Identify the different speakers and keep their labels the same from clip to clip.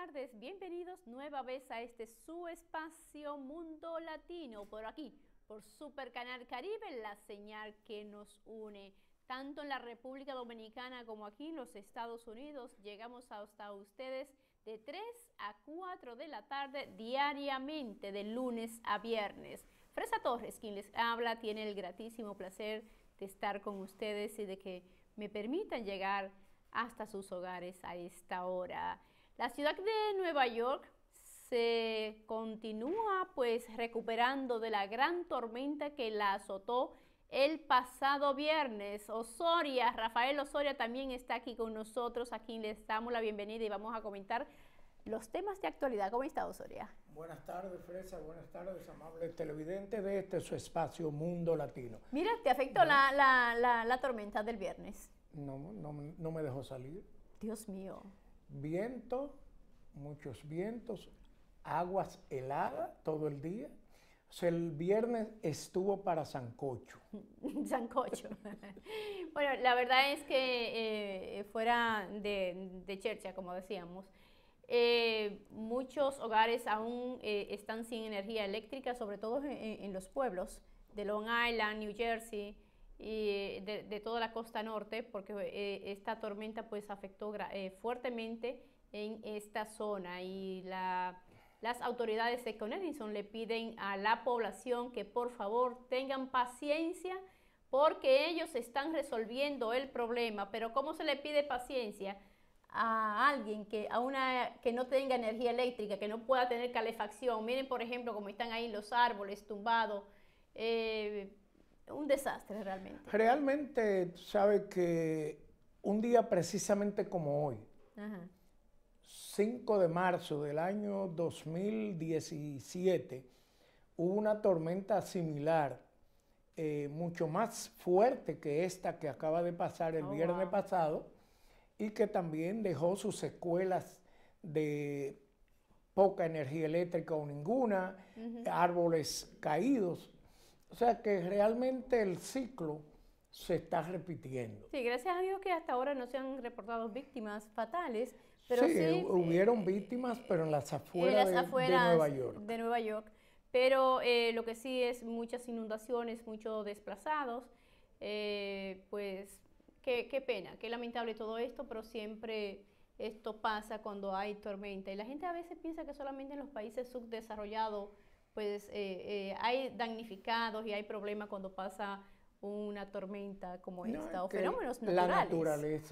Speaker 1: tardes, bienvenidos nueva vez a este su espacio Mundo Latino, por aquí, por Super Canal Caribe, la señal que nos une. Tanto en la República Dominicana como aquí en los Estados Unidos, llegamos hasta ustedes de 3 a 4 de la tarde diariamente, de lunes a viernes. Fresa Torres, quien les habla, tiene el gratísimo placer de estar con ustedes y de que me permitan llegar hasta sus hogares a esta hora. La ciudad de Nueva York se continúa pues recuperando de la gran tormenta que la azotó el pasado viernes. Rafael Osoria también está aquí con nosotros, a quien les damos la bienvenida y vamos a comentar los temas de actualidad. ¿Cómo está, Osoria?
Speaker 2: Buenas tardes, Fresa, buenas tardes, amables televidentes de este su espacio Mundo Latino.
Speaker 1: Mira, ¿te afectó la tormenta del viernes?
Speaker 2: No me dejó salir.
Speaker 1: Dios mío.
Speaker 2: Viento, muchos vientos, aguas heladas todo el día. O sea, el viernes estuvo para sancocho.
Speaker 1: Sancocho. Bueno, la verdad es que fuera de chercha, como decíamos, muchos hogares aún están sin energía eléctrica, sobre todo en los pueblos de Long Island, New Jersey y de toda la costa norte, porque esta tormenta pues afectó fuertemente en esta zona y las autoridades de Con Edison le piden a la población que por favor tengan paciencia porque ellos están resolviendo el problema. Pero ¿cómo se le pide paciencia a alguien que no tenga energía eléctrica, que no pueda tener calefacción? Miren, por ejemplo, cómo están ahí los árboles tumbados. Un desastre realmente.
Speaker 2: Realmente, sabe que un día precisamente como hoy, 5 de marzo del año 2017, hubo una tormenta similar, mucho más fuerte que esta que acaba de pasar el viernes pasado, y que también dejó sus secuelas de poca energía eléctrica o ninguna, árboles caídos. O sea que realmente el ciclo se está repitiendo.
Speaker 1: Sí, gracias a Dios que hasta ahora no se han reportado víctimas fatales, pero
Speaker 2: sí hubieron víctimas, pero en las afueras de Nueva York.
Speaker 1: De Nueva York. Pero lo que sí es muchas inundaciones, muchos desplazados. Pues qué pena, qué lamentable todo esto, pero siempre esto pasa cuando hay tormenta. Y la gente a veces piensa que solamente en los países subdesarrollados pues hay damnificados y hay problemas cuando pasa una tormenta como esta, o fenómenos naturales.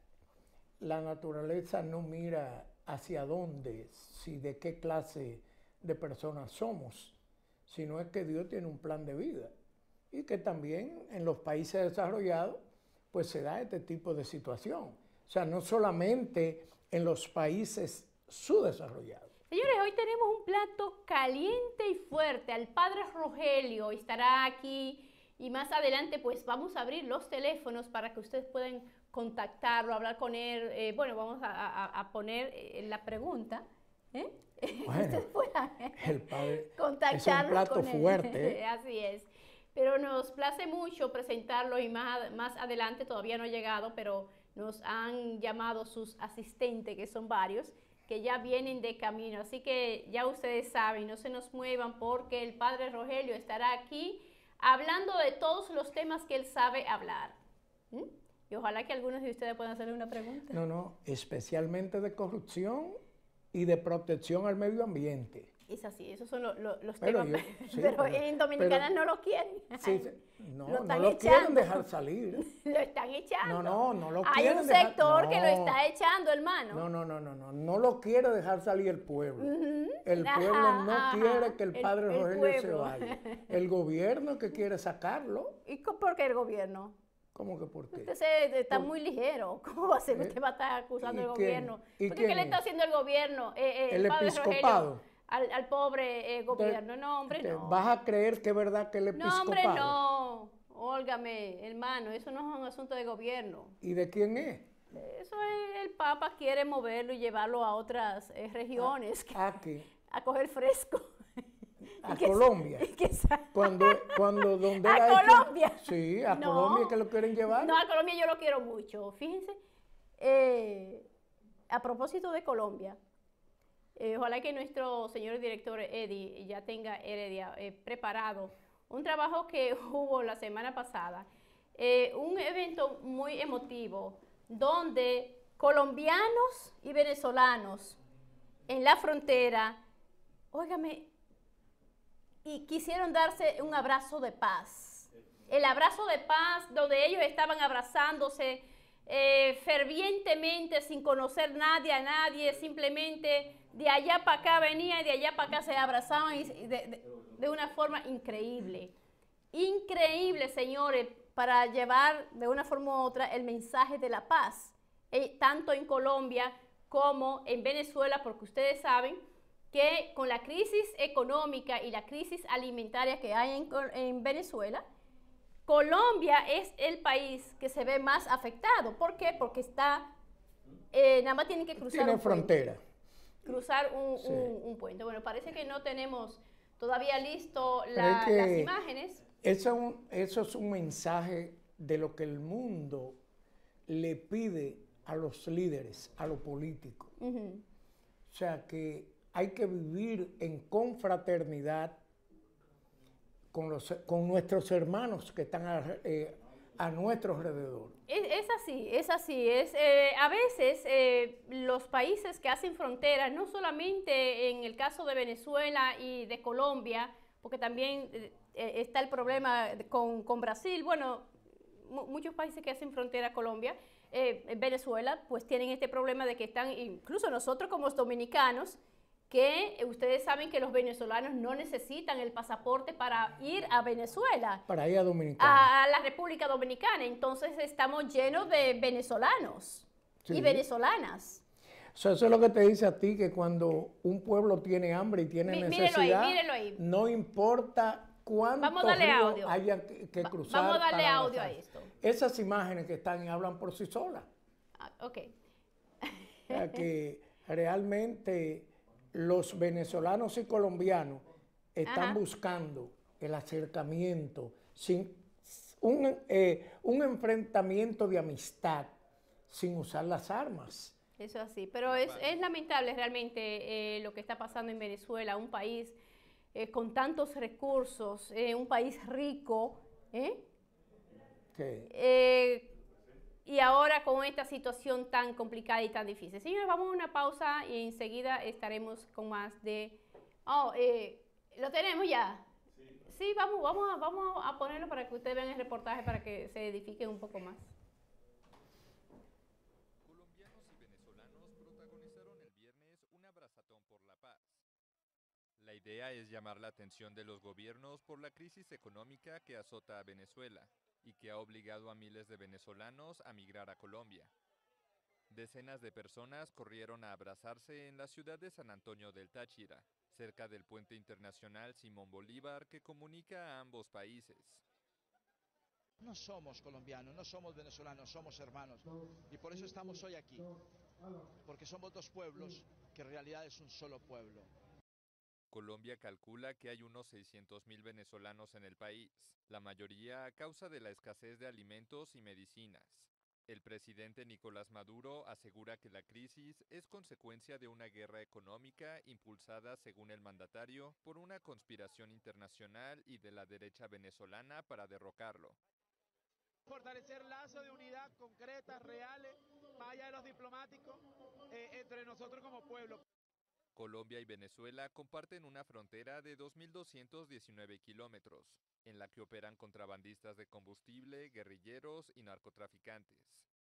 Speaker 2: La naturaleza no mira hacia dónde, si de qué clase de personas somos, sino es que Dios tiene un plan de vida y que también en los países desarrollados pues se da este tipo de situación. O sea, no solamente en los países subdesarrollados.
Speaker 1: Señores, hoy tenemos un plato caliente y fuerte. El padre Rogelio estará aquí y más adelante pues vamos a abrir los teléfonos para que ustedes puedan contactarlo, hablar con él. Bueno, vamos a poner la pregunta.
Speaker 2: Bueno,
Speaker 1: ustedes puedan
Speaker 2: el padre
Speaker 1: contactarlo,
Speaker 2: es un plato fuerte.
Speaker 1: Así es. Pero nos place mucho presentarlo y más adelante, todavía no ha llegado, pero nos han llamado sus asistentes, que son varios, que ya vienen de camino, así que ya ustedes saben, no se nos muevan porque el padre Rogelio estará aquí hablando de todos los temas que él sabe hablar. Y ojalá que algunos de ustedes puedan hacerle una pregunta.
Speaker 2: No, especialmente de corrupción y de protección al medio ambiente.
Speaker 1: Es así, esos son los temas,
Speaker 2: sí,
Speaker 1: pero en Dominicana no lo quieren.
Speaker 2: No lo quieren dejar salir.
Speaker 1: Lo están echando.
Speaker 2: No lo
Speaker 1: Hay
Speaker 2: quieren
Speaker 1: un sector que lo está echando, hermano.
Speaker 2: No lo quiere dejar salir el pueblo. El pueblo no quiere que el padre Rogelio se vaya. El gobierno que quiere sacarlo.
Speaker 1: ¿Y por qué el gobierno?
Speaker 2: ¿Cómo que por qué?
Speaker 1: Usted está muy ligero. ¿Cómo va a ser que usted va a estar acusando al gobierno? ¿Qué le está haciendo el gobierno?
Speaker 2: El
Speaker 1: padre
Speaker 2: episcopado.
Speaker 1: Rogelio, al pobre gobierno. No, hombre, no.
Speaker 2: ¿Vas a creer que es verdad que el episcopado?
Speaker 1: No, hombre, no. Óigame, hermano, eso no es un asunto de gobierno.
Speaker 2: ¿Y de quién es?
Speaker 1: Eso es, el Papa quiere moverlo y llevarlo a otras regiones.
Speaker 2: ¿A qué?
Speaker 1: A coger fresco.
Speaker 2: A Colombia. Cuando donde
Speaker 1: ¿A Colombia?
Speaker 2: Sí, a Colombia que lo quieren llevar.
Speaker 1: No, a Colombia yo lo quiero mucho. Fíjense, a propósito de Colombia, Ojalá que nuestro señor director Eddie ya tenga Heredia preparado un trabajo que hubo la semana pasada, un evento muy emotivo donde colombianos y venezolanos en la frontera, óigame, y quisieron darse un abrazo de paz. El abrazo de paz donde ellos estaban abrazándose fervientemente sin conocer nadie a nadie, simplemente de allá para acá venía y de allá para acá se abrazaban de una forma increíble. Increíble, señores, para llevar de una forma u otra el mensaje de la paz, tanto en Colombia como en Venezuela, porque ustedes saben que con la crisis económica y la crisis alimentaria que hay en Venezuela, Colombia es el país que se ve más afectado. ¿Por qué? Porque está, nada más tienen que cruzar
Speaker 2: un frontera.
Speaker 1: Cruzar un puente. Bueno, parece que no tenemos todavía listo las imágenes.
Speaker 2: Eso es un mensaje de lo que el mundo le pide a los líderes, a los políticos. O sea, que hay que vivir en confraternidad con nuestros hermanos que están a nuestro alrededor.
Speaker 1: Es así. A veces los países que hacen frontera, no solamente en el caso de Venezuela y de Colombia, porque también está el problema con Brasil, bueno, muchos países que hacen frontera a Colombia, Venezuela, pues tienen este problema de que están, incluso nosotros como dominicanos, que ustedes saben que los venezolanos no necesitan el pasaporte para ir a Venezuela.
Speaker 2: Para ir a Dominicana.
Speaker 1: A la República Dominicana. Entonces estamos llenos de venezolanos y venezolanas.
Speaker 2: Eso es lo que te dice a ti, que cuando un pueblo tiene hambre y tiene necesidad,
Speaker 1: mírelo ahí.
Speaker 2: No importa cuánto río haya que cruzar.
Speaker 1: Vamos a darle audio a esto.
Speaker 2: Esas imágenes que están y hablan por sí solas.
Speaker 1: Ok.
Speaker 2: O sea que realmente los venezolanos y colombianos están buscando el acercamiento, un enfrentamiento de amistad sin usar las armas.
Speaker 1: Eso así, pero es lamentable realmente lo que está pasando en Venezuela, un país con tantos recursos, un país rico, y ahora con esta situación tan complicada y tan difícil. Señores, vamos a una pausa y enseguida estaremos con más de... ¿lo tenemos ya? Sí, vamos a ponerlo para que ustedes vean el reportaje, para que se edifiquen un poco más.
Speaker 3: Colombianos y venezolanos protagonizaron el viernes un abrazatón por la paz. La idea es llamar la atención de los gobiernos por la crisis económica que azota a Venezuela y que ha obligado a miles de venezolanos a migrar a Colombia. Decenas de personas corrieron a abrazarse en la ciudad de San Antonio del Táchira, cerca del puente internacional Simón Bolívar que comunica a ambos países.
Speaker 4: No somos colombianos, no somos venezolanos, somos hermanos. Y por eso estamos hoy aquí. Porque somos dos pueblos que en realidad es un solo pueblo.
Speaker 3: Colombia calcula que hay unos 600.000 venezolanos en el país, la mayoría a causa de la escasez de alimentos y medicinas. El presidente Nicolás Maduro asegura que la crisis es consecuencia de una guerra económica impulsada, según el mandatario, por una conspiración internacional y de la derecha venezolana para derrocarlo.
Speaker 5: Fortalecer lazos de unidad concretas, reales, más allá de los diplomáticos, entre nosotros como pueblo.
Speaker 3: Colombia y Venezuela comparten una frontera de 2.219 kilómetros, en la que operan contrabandistas de combustible, guerrilleros y narcotraficantes.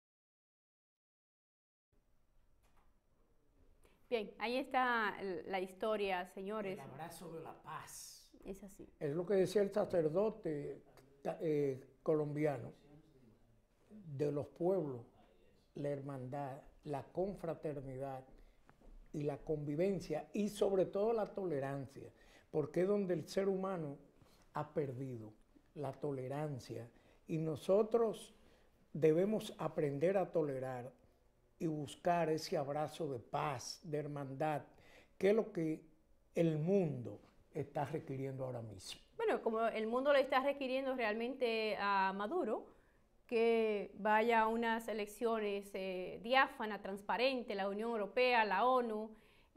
Speaker 1: Bien, ahí está la historia, señores.
Speaker 2: El abrazo de la paz.
Speaker 1: Es así.
Speaker 2: Es lo que decía el sacerdote colombiano, de los pueblos, la hermandad, la confraternidad y la convivencia y sobre todo la tolerancia, porque es donde el ser humano ha perdido la tolerancia y nosotros debemos aprender a tolerar y buscar ese abrazo de paz, de hermandad, que es lo que el mundo está requiriendo ahora mismo.
Speaker 1: Bueno, como el mundo le está requiriendo realmente a Maduro, que vaya a unas elecciones diáfanas, transparentes, la Unión Europea, la ONU,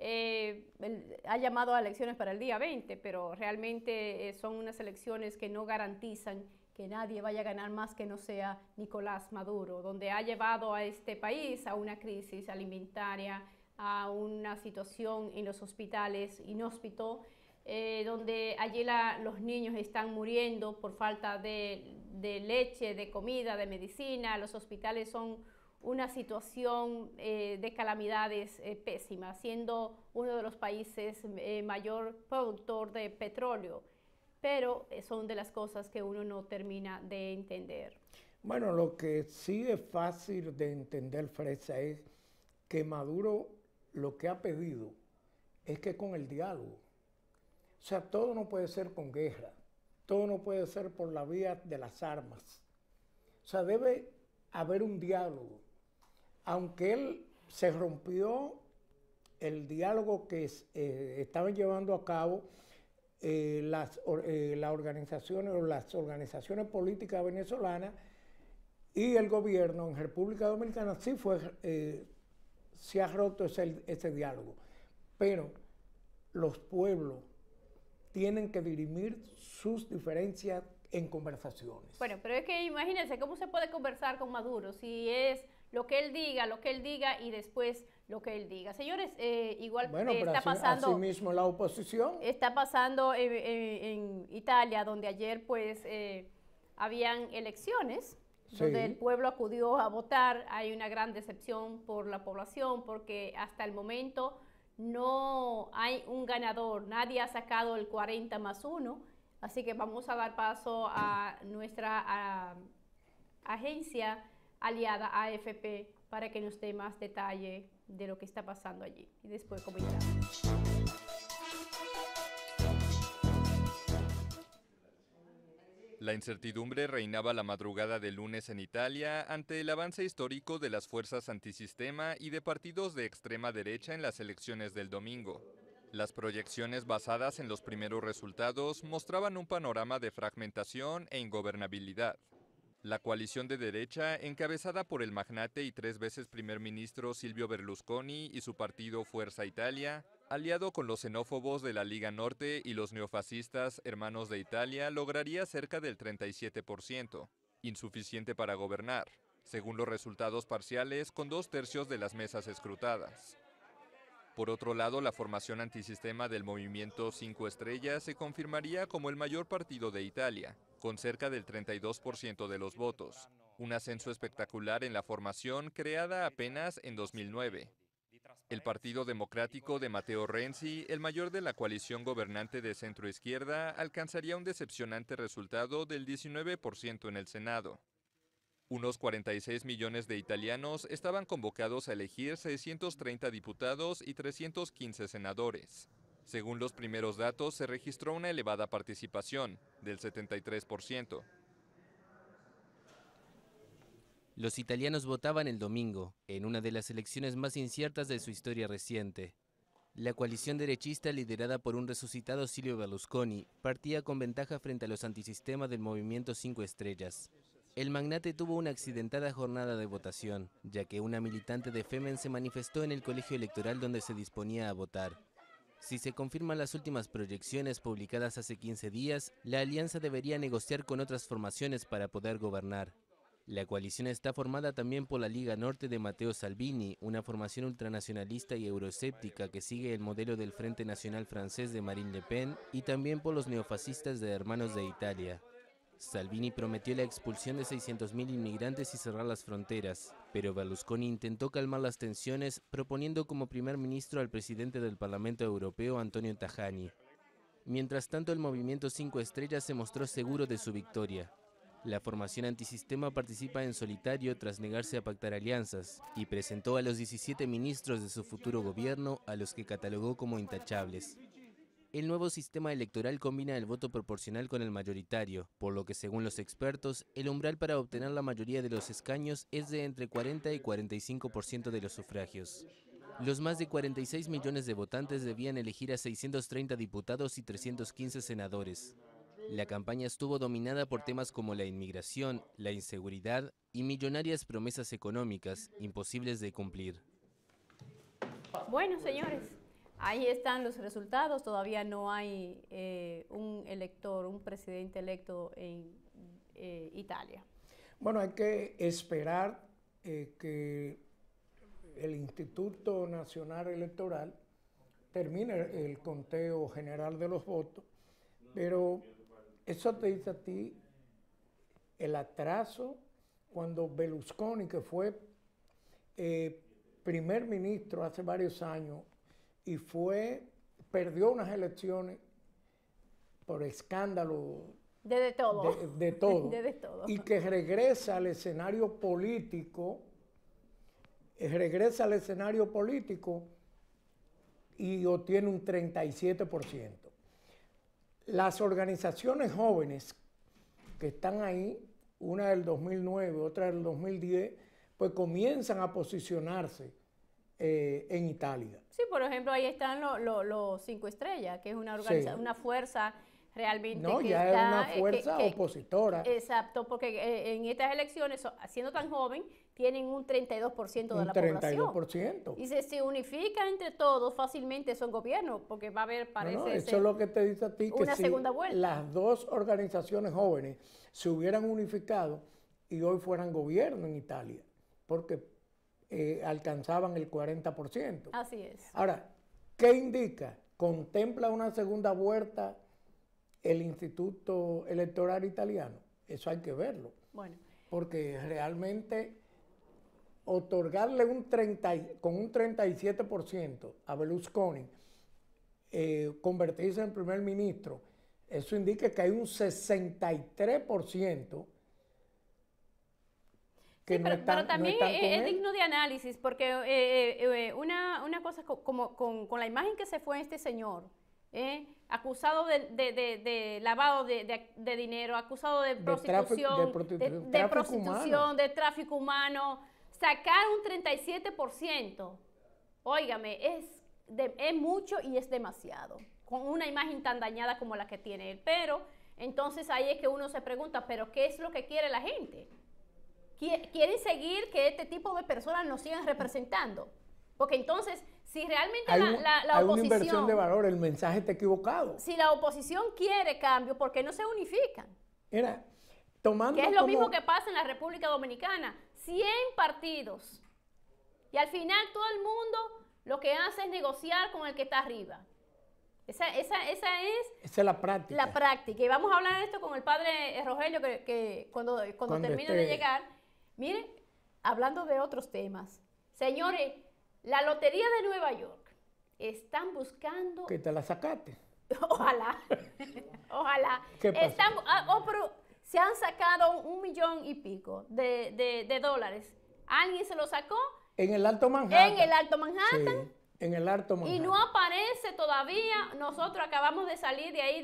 Speaker 1: ha llamado a elecciones para el día 20, pero realmente son unas elecciones que no garantizan que nadie vaya a ganar más que no sea Nicolás Maduro, donde ha llevado a este país a una crisis alimentaria, a una situación en los hospitales inhóspito, donde allí los niños están muriendo por falta de leche, de comida, de medicina. Los hospitales son una situación de calamidades pésimas, siendo uno de los países mayor productor de petróleo, pero son de las cosas que uno no termina de entender.
Speaker 2: Bueno, lo que sí es fácil de entender, Fresa, es que Maduro lo que ha pedido es que con el diálogo, o sea, todo no puede ser con guerra, todo no puede ser por la vía de las armas, o sea, debe haber un diálogo. Aunque él se rompió el diálogo que estaban llevando a cabo las organizaciones políticas venezolanas y el gobierno en República Dominicana, sí ha roto ese diálogo. Pero los pueblos tienen que dirimir sus diferencias en conversaciones.
Speaker 1: Bueno, pero es que imagínense cómo se puede conversar con Maduro si es lo que él diga y después lo que él diga. Señores, igual está pasando...
Speaker 2: Así mismo la oposición.
Speaker 1: Está pasando en Italia, donde ayer pues habían elecciones, donde el pueblo acudió a votar. Hay una gran decepción por la población porque hasta el momento no hay un ganador. Nadie ha sacado el 40+1. Así que vamos a dar paso a nuestra agencia aliada AFP para que nos dé más detalle de lo que está pasando allí y después comentamos.
Speaker 3: La incertidumbre reinaba la madrugada del lunes en Italia ante el avance histórico de las fuerzas antisistema y de partidos de extrema derecha en las elecciones del domingo. Las proyecciones basadas en los primeros resultados mostraban un panorama de fragmentación e ingobernabilidad. La coalición de derecha, encabezada por el magnate y 3 veces primer ministro Silvio Berlusconi y su partido Fuerza Italia, aliado con los xenófobos de la Liga Norte y los neofascistas Hermanos de Italia, lograría cerca del 37%, insuficiente para gobernar, según los resultados parciales con 2/3 de las mesas escrutadas. Por otro lado, la formación antisistema del movimiento 5 Estrellas se confirmaría como el mayor partido de Italia, con cerca del 32% de los votos, un ascenso espectacular en la formación creada apenas en 2009. El Partido Democrático de Matteo Renzi, el mayor de la coalición gobernante de centro-izquierda, alcanzaría un decepcionante resultado del 19% en el Senado. Unos 46 millones de italianos estaban convocados a elegir 630 diputados y 315 senadores. Según los primeros datos, se registró una elevada participación, del 73%.
Speaker 6: Los italianos votaban el domingo, en una de las elecciones más inciertas de su historia reciente. La coalición derechista, liderada por un resucitado Silvio Berlusconi, partía con ventaja frente a los antisistemas del movimiento 5 Estrellas. El magnate tuvo una accidentada jornada de votación, ya que una militante de Femen se manifestó en el colegio electoral donde se disponía a votar. Si se confirman las últimas proyecciones publicadas hace 15 días, la alianza debería negociar con otras formaciones para poder gobernar. La coalición está formada también por la Liga Norte de Matteo Salvini, una formación ultranacionalista y euroescéptica que sigue el modelo del Frente Nacional francés de Marine Le Pen, y también por los neofascistas de Hermanos de Italia. Salvini prometió la expulsión de 600.000 inmigrantes y cerrar las fronteras, pero Berlusconi intentó calmar las tensiones proponiendo como primer ministro al presidente del Parlamento Europeo, Antonio Tajani. Mientras tanto, el movimiento 5 Estrellas se mostró seguro de su victoria. La formación antisistema participa en solitario tras negarse a pactar alianzas y presentó a los 17 ministros de su futuro gobierno, a los que catalogó como intachables. El nuevo sistema electoral combina el voto proporcional con el mayoritario, por lo que según los expertos, el umbral para obtener la mayoría de los escaños es de entre 40 y 45% de los sufragios. Los más de 46 millones de votantes debían elegir a 630 diputados y 315 senadores. La campaña estuvo dominada por temas como la inmigración, la inseguridad y millonarias promesas económicas, imposibles de cumplir.
Speaker 1: Bueno, señores, Ahí están los resultados, todavía no hay un elector, un presidente electo en Italia.
Speaker 2: Bueno, hay que esperar que el Instituto Nacional Electoral termine el conteo general de los votos, pero eso te dice a ti el atraso cuando Berlusconi, que fue primer ministro hace varios años y perdió unas elecciones por escándalo
Speaker 1: de todo.
Speaker 2: De todo.
Speaker 1: De todo.
Speaker 2: Y que regresa al escenario político, y obtiene un 37%. Las organizaciones jóvenes que están ahí, una del 2009, otra del 2010, pues comienzan a posicionarse en Italia.
Speaker 1: Sí, por ejemplo, ahí están los 5 Estrellas, que es una una fuerza realmente
Speaker 2: no,
Speaker 1: que
Speaker 2: ya
Speaker 1: está,
Speaker 2: es una fuerza opositora.
Speaker 1: Exacto, porque en estas elecciones, siendo tan joven, tienen un 32% de la población.
Speaker 2: 32%.
Speaker 1: Y si se unifica entre todos, fácilmente son gobiernos, porque va a haber, parece
Speaker 2: eso es lo que te dice a ti, que
Speaker 1: una segunda vuelta.
Speaker 2: Las dos organizaciones jóvenes se hubieran unificado y hoy fueran gobierno en Italia, porque alcanzaban el 40%.
Speaker 1: Así es.
Speaker 2: Ahora, ¿qué indica? ¿Contempla una segunda vuelta el Instituto Electoral Italiano? Eso hay que verlo.
Speaker 1: Bueno.
Speaker 2: Porque realmente otorgarle con un 37% a Berlusconi, convertirse en primer ministro, eso indica que hay un 63% que
Speaker 1: sí,
Speaker 2: no están,
Speaker 1: pero también
Speaker 2: no están con
Speaker 1: es
Speaker 2: él.
Speaker 1: digno de análisis, porque una cosa con la imagen que se fue este señor, acusado de lavado de dinero, acusado de prostitución, de tráfico humano, sacar un 37%, óigame, es mucho y es demasiado, con una imagen tan dañada como la que tiene él. Pero entonces ahí es que uno se pregunta, ¿pero qué es lo que quiere la gente? ¿Quieren seguir que este tipo de personas nos sigan representando? Porque entonces, si realmente la oposición...
Speaker 2: Hay una inversión de valor, el mensaje está equivocado.
Speaker 1: Si la oposición quiere cambio, ¿por qué no se unifican?
Speaker 2: Mira, tomando
Speaker 1: que es lo mismo que pasa en la República Dominicana. 100 partidos. Y al final todo el mundo lo que hace es negociar con el que está arriba. Esa es
Speaker 2: la práctica.
Speaker 1: La práctica. Y vamos a hablar de esto con el padre Rogelio, que cuando termine de llegar. Mire, hablando de otros temas. Señores, la Lotería de Nueva York están buscando...
Speaker 2: Que te la sacaste.
Speaker 1: Ojalá. Ojalá.
Speaker 2: ¿Qué pasó?
Speaker 1: Pero se han sacado $1 millón y pico de dólares. ¿Alguien se lo sacó?
Speaker 2: En el Alto Manhattan.
Speaker 1: En el Alto Manhattan.
Speaker 2: Sí, en el Alto Manhattan.
Speaker 1: Y no aparece todavía. Nosotros acabamos de salir de ahí,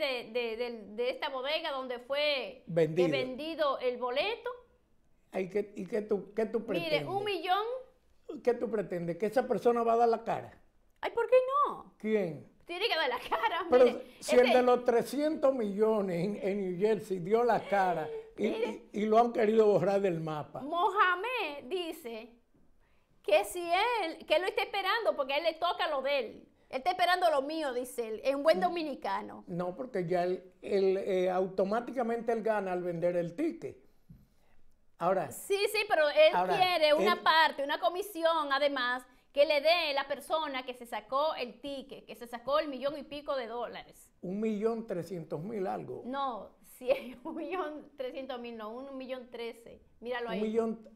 Speaker 1: de esta bodega donde fue vendido el boleto.
Speaker 2: ¿Y qué tú pretendes?
Speaker 1: Mire, $1 millón.
Speaker 2: ¿Qué tú pretendes? ¿Que esa persona va a dar la cara?
Speaker 1: Ay, ¿por qué no?
Speaker 2: ¿Quién?
Speaker 1: Tiene que dar la cara.
Speaker 2: Pero
Speaker 1: mire,
Speaker 2: si el de los 300 millones en New Jersey dio la cara y lo han querido borrar del mapa.
Speaker 1: Mohamed dice que que él lo está esperando porque a él le toca lo de él. Él está esperando lo mío, dice él, en buen dominicano.
Speaker 2: No, porque ya automáticamente él gana al vender el ticket. Ahora.
Speaker 1: Sí, pero él quiere una parte, una comisión, además, que le dé la persona que se sacó el ticket, que se sacó el $1 millón y pico de dólares.
Speaker 2: $1.300.000 algo.
Speaker 1: No, sí, $1.300.000, no, $1.013.000. Míralo ahí.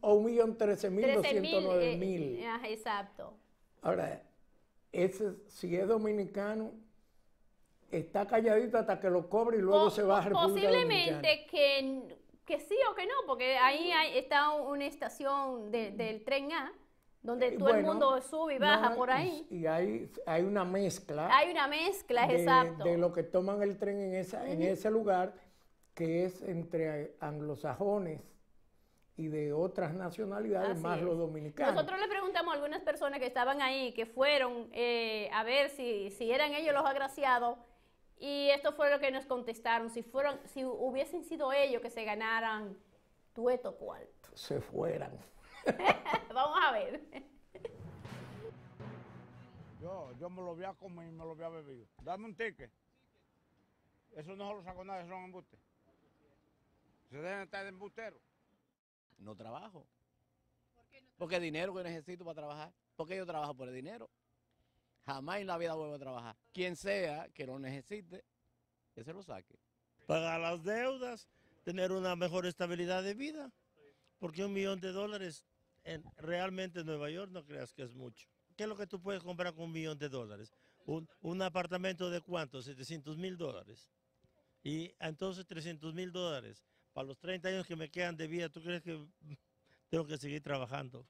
Speaker 2: $1.013.209.000.
Speaker 1: Exacto.
Speaker 2: Ahora, si es dominicano, está calladito hasta que lo cobre y luego se va a República Dominicana.
Speaker 1: Posiblemente que sí o que no, porque ahí está una estación del tren A, donde todo el mundo sube y baja por ahí.
Speaker 2: Y hay una mezcla.
Speaker 1: Hay una mezcla, exacto.
Speaker 2: De lo que toman el tren en ese lugar, que es entre anglosajones y de otras nacionalidades, más los dominicanos.
Speaker 1: Nosotros le preguntamos a algunas personas que estaban ahí, que fueron a ver si eran ellos los agraciados, y esto fue lo que nos contestaron, si hubiesen sido ellos que se ganaran tueto cuarto.
Speaker 2: Se fueran.
Speaker 1: Vamos a ver.
Speaker 7: Yo me lo voy a comer y me lo voy a beber. Dame un ticket. Eso no se lo saco nada, eso son embustes. Se dejan estar de embustero.
Speaker 8: No trabajo. ¿Por qué no? Porque el dinero que necesito para trabajar. Porque yo trabajo por el dinero. Jamás en la vida vuelvo a trabajar. Quien sea que lo necesite, que se lo saque.
Speaker 9: Pagar las deudas, tener una mejor estabilidad de vida. Porque $1.000.000 realmente en Nueva York no creas que es mucho. ¿Qué es lo que tú puedes comprar con $1.000.000? Un apartamento de ¿cuánto? $700.000. Y entonces $300.000. Para los 30 años que me quedan de vida, ¿tú crees que tengo que seguir trabajando?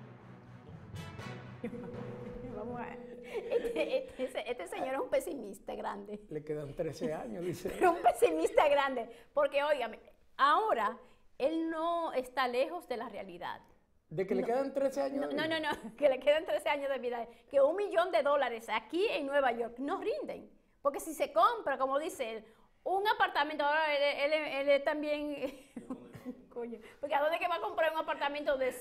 Speaker 1: Vamos a ver. Este señor es un pesimista grande.
Speaker 2: Le quedan 13 años, dice.
Speaker 1: Pero un pesimista grande. Porque, óigame, ahora él no está lejos de la realidad.
Speaker 2: ¿De que le quedan 13 años?
Speaker 1: No, que le quedan 13 años de vida. Que $1.000.000 aquí en Nueva York no rinden. Porque si se compra, como dice él, un apartamento, ahora él también, coño, porque ¿a dónde que va a comprar un apartamento de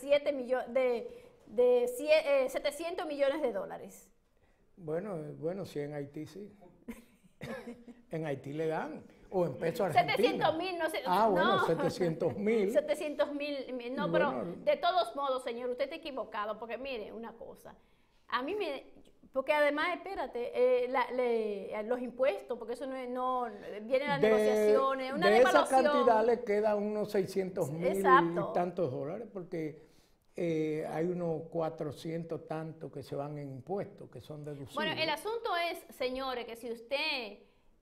Speaker 1: 700 millones de dólares?
Speaker 2: Bueno, sí, en Haití sí. En Haití le dan, o en pesos argentinos.
Speaker 1: 700.000, no sé.
Speaker 2: Bueno, 700.000.
Speaker 1: 700.000, no, pero de todos modos, señor, usted está equivocado, porque mire, una cosa, porque además, espérate, los impuestos, porque eso no vienen las negociaciones, una devaluación.
Speaker 2: De esa cantidad le quedan unos 600.000 y tantos dólares, porque hay unos 400 tantos que se van en impuestos, que son deducibles.
Speaker 1: Bueno, el asunto es, señores, que si usted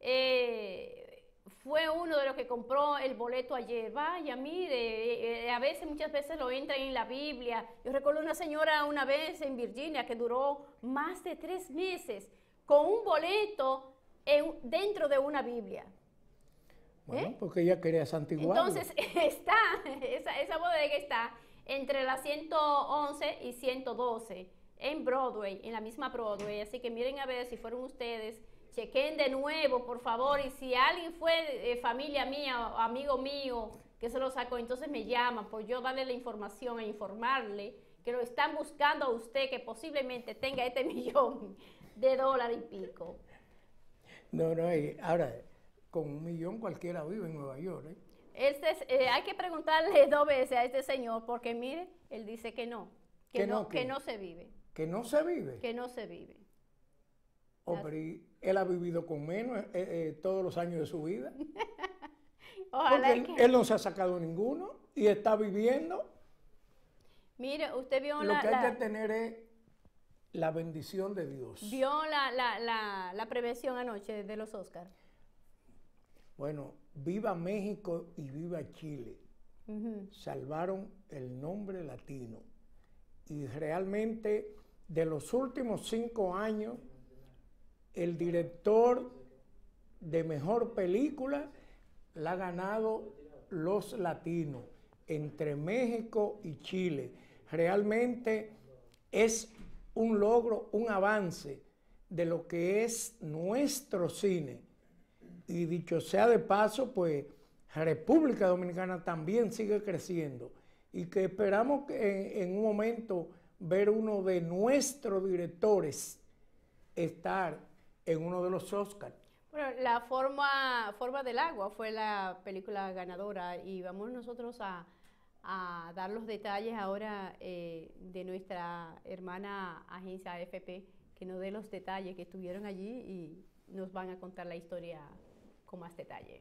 Speaker 1: fue uno de los que compró el boleto ayer, vaya, mire, muchas veces lo entran en la Biblia. Yo recuerdo una señora una vez en Virginia que duró más de 3 meses con un boleto dentro de una Biblia.
Speaker 2: Bueno, porque ella quería santiguarlo.
Speaker 1: Entonces, esa bodega está entre la 111 y 112 en Broadway, en la misma Broadway. Así que miren a ver si fueron ustedes. Chequen de nuevo, por favor, y si alguien fue familia mía o amigo mío que se lo sacó, entonces me llama, por yo darle la información e informarle que lo están buscando a usted, que posiblemente tenga este $1.000.000 y pico.
Speaker 2: No, ahora, con $1 millón cualquiera vive en Nueva York,
Speaker 1: hay que preguntarle 2 veces a este señor, porque mire, él dice que no se vive.
Speaker 2: ¿Que no se vive?
Speaker 1: Que no se vive.
Speaker 2: Pero él ha vivido con menos todos los años de su vida.
Speaker 1: Ojalá
Speaker 2: él no se ha sacado ninguno y está viviendo.
Speaker 1: Mire, usted vio
Speaker 2: Lo que hay que tener es la bendición de Dios.
Speaker 1: ¿Vio la prevención anoche de los Oscars?
Speaker 2: Bueno, viva México y viva Chile. Salvaron el nombre latino. Y realmente, de los últimos 5 años, el director de mejor película la ha ganado los latinos, entre México y Chile. Realmente es un logro, un avance de lo que es nuestro cine. Y dicho sea de paso, pues República Dominicana también sigue creciendo. Y que esperamos que en un momento ver uno de nuestros directores estar en uno de los Oscars.
Speaker 1: Bueno, la forma del agua fue la película ganadora y vamos nosotros a dar los detalles ahora de nuestra hermana agencia AFP, que nos dé los detalles que estuvieron allí y nos van a contar la historia con más detalle.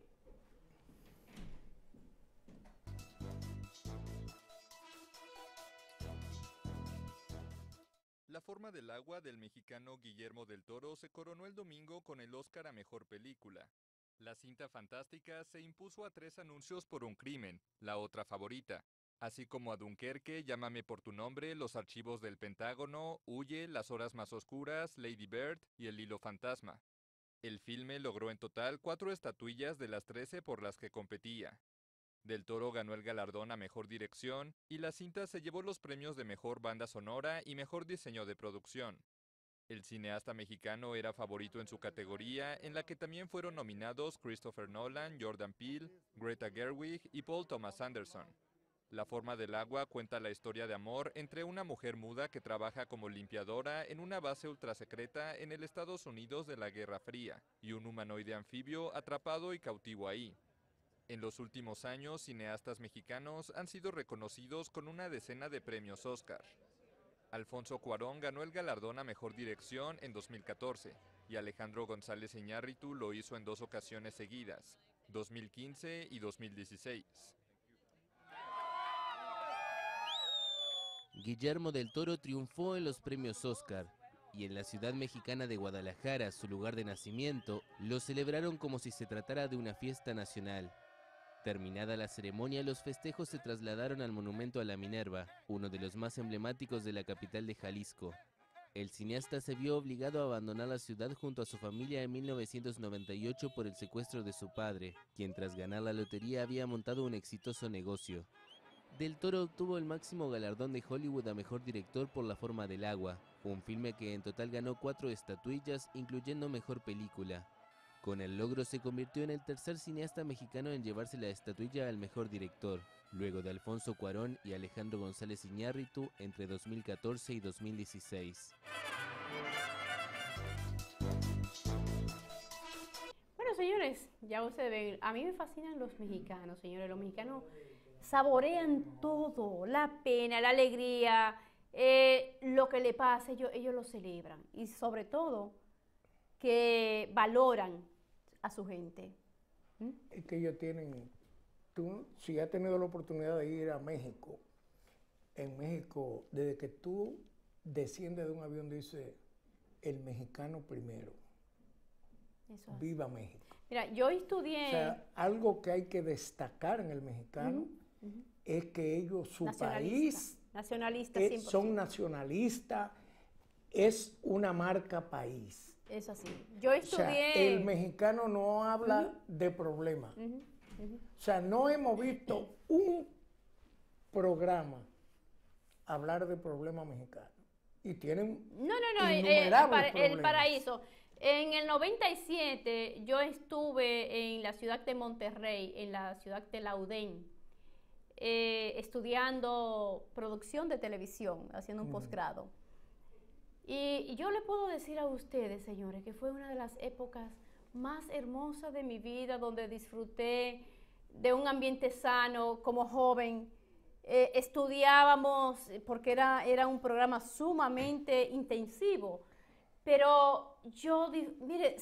Speaker 3: La forma del agua del mexicano Guillermo del Toro se coronó el domingo con el Oscar a Mejor Película. La cinta fantástica se impuso a 3 anuncios por Un crimen, la otra favorita, así como a Dunkerque, Llámame por tu nombre, Los archivos del Pentágono, Huye, Las horas más oscuras, Lady Bird y El hilo fantasma. El filme logró en total 4 estatuillas de las 13 por las que competía. Del Toro ganó el galardón a Mejor Dirección y la cinta se llevó los premios de Mejor Banda Sonora y Mejor Diseño de Producción. El cineasta mexicano era favorito en su categoría, en la que también fueron nominados Christopher Nolan, Jordan Peele, Greta Gerwig y Paul Thomas Anderson. La forma del agua cuenta la historia de amor entre una mujer muda que trabaja como limpiadora en una base ultrasecreta en el Estados Unidos de la Guerra Fría y un humanoide anfibio atrapado y cautivo ahí. En los últimos años, cineastas mexicanos han sido reconocidos con una decena de premios Oscar. Alfonso Cuarón ganó el galardón a Mejor Dirección en 2014 y Alejandro González Iñárritu lo hizo en 2 ocasiones seguidas, 2015 y 2016.
Speaker 6: Guillermo del Toro triunfó en los premios Oscar y en la ciudad mexicana de Guadalajara, su lugar de nacimiento, lo celebraron como si se tratara de una fiesta nacional. Terminada la ceremonia, los festejos se trasladaron al Monumento a la Minerva, uno de los más emblemáticos de la capital de Jalisco. El cineasta se vio obligado a abandonar la ciudad junto a su familia en 1998 por el secuestro de su padre, quien tras ganar la lotería había montado un exitoso negocio. Del Toro obtuvo el máximo galardón de Hollywood a Mejor Director por La Forma del Agua, un filme que en total ganó 4 estatuillas, incluyendo Mejor Película. Con el logro se convirtió en el tercer cineasta mexicano en llevarse la estatuilla al Mejor Director, luego de Alfonso Cuarón y Alejandro González Iñárritu entre 2014 y 2016.
Speaker 1: Bueno, señores, ya ustedes ven, a mí me fascinan los mexicanos, señores. Los mexicanos saborean todo, la pena, la alegría, lo que le pasa, ellos lo celebran. Y sobre todo, que valoran a su gente.
Speaker 2: Es que ellos tienen, tú si has tenido la oportunidad de ir a México, en México, desde que tú desciendes de un avión, dice el mexicano primero.
Speaker 1: Eso es.
Speaker 2: Viva México.
Speaker 1: Mira, yo estudié...
Speaker 2: O sea, algo que hay que destacar en el mexicano es que ellos, su país,
Speaker 1: nacionalista,
Speaker 2: son nacionalistas, es una marca país.
Speaker 1: Es así. Yo estudié...
Speaker 2: O sea, el mexicano no habla de problemas. O sea, no hemos visto un programa hablar de problemas mexicanos. Y tienen innumerables problemas.
Speaker 1: El Paraíso. En el 97 yo estuve en la ciudad de Monterrey, en la ciudad de Laudén, estudiando producción de televisión, haciendo un posgrado. Y yo le puedo decir a ustedes, señores, que fue una de las épocas más hermosas de mi vida, donde disfruté de un ambiente sano como joven. Estudiábamos, porque era un programa sumamente intensivo, pero yo, mire,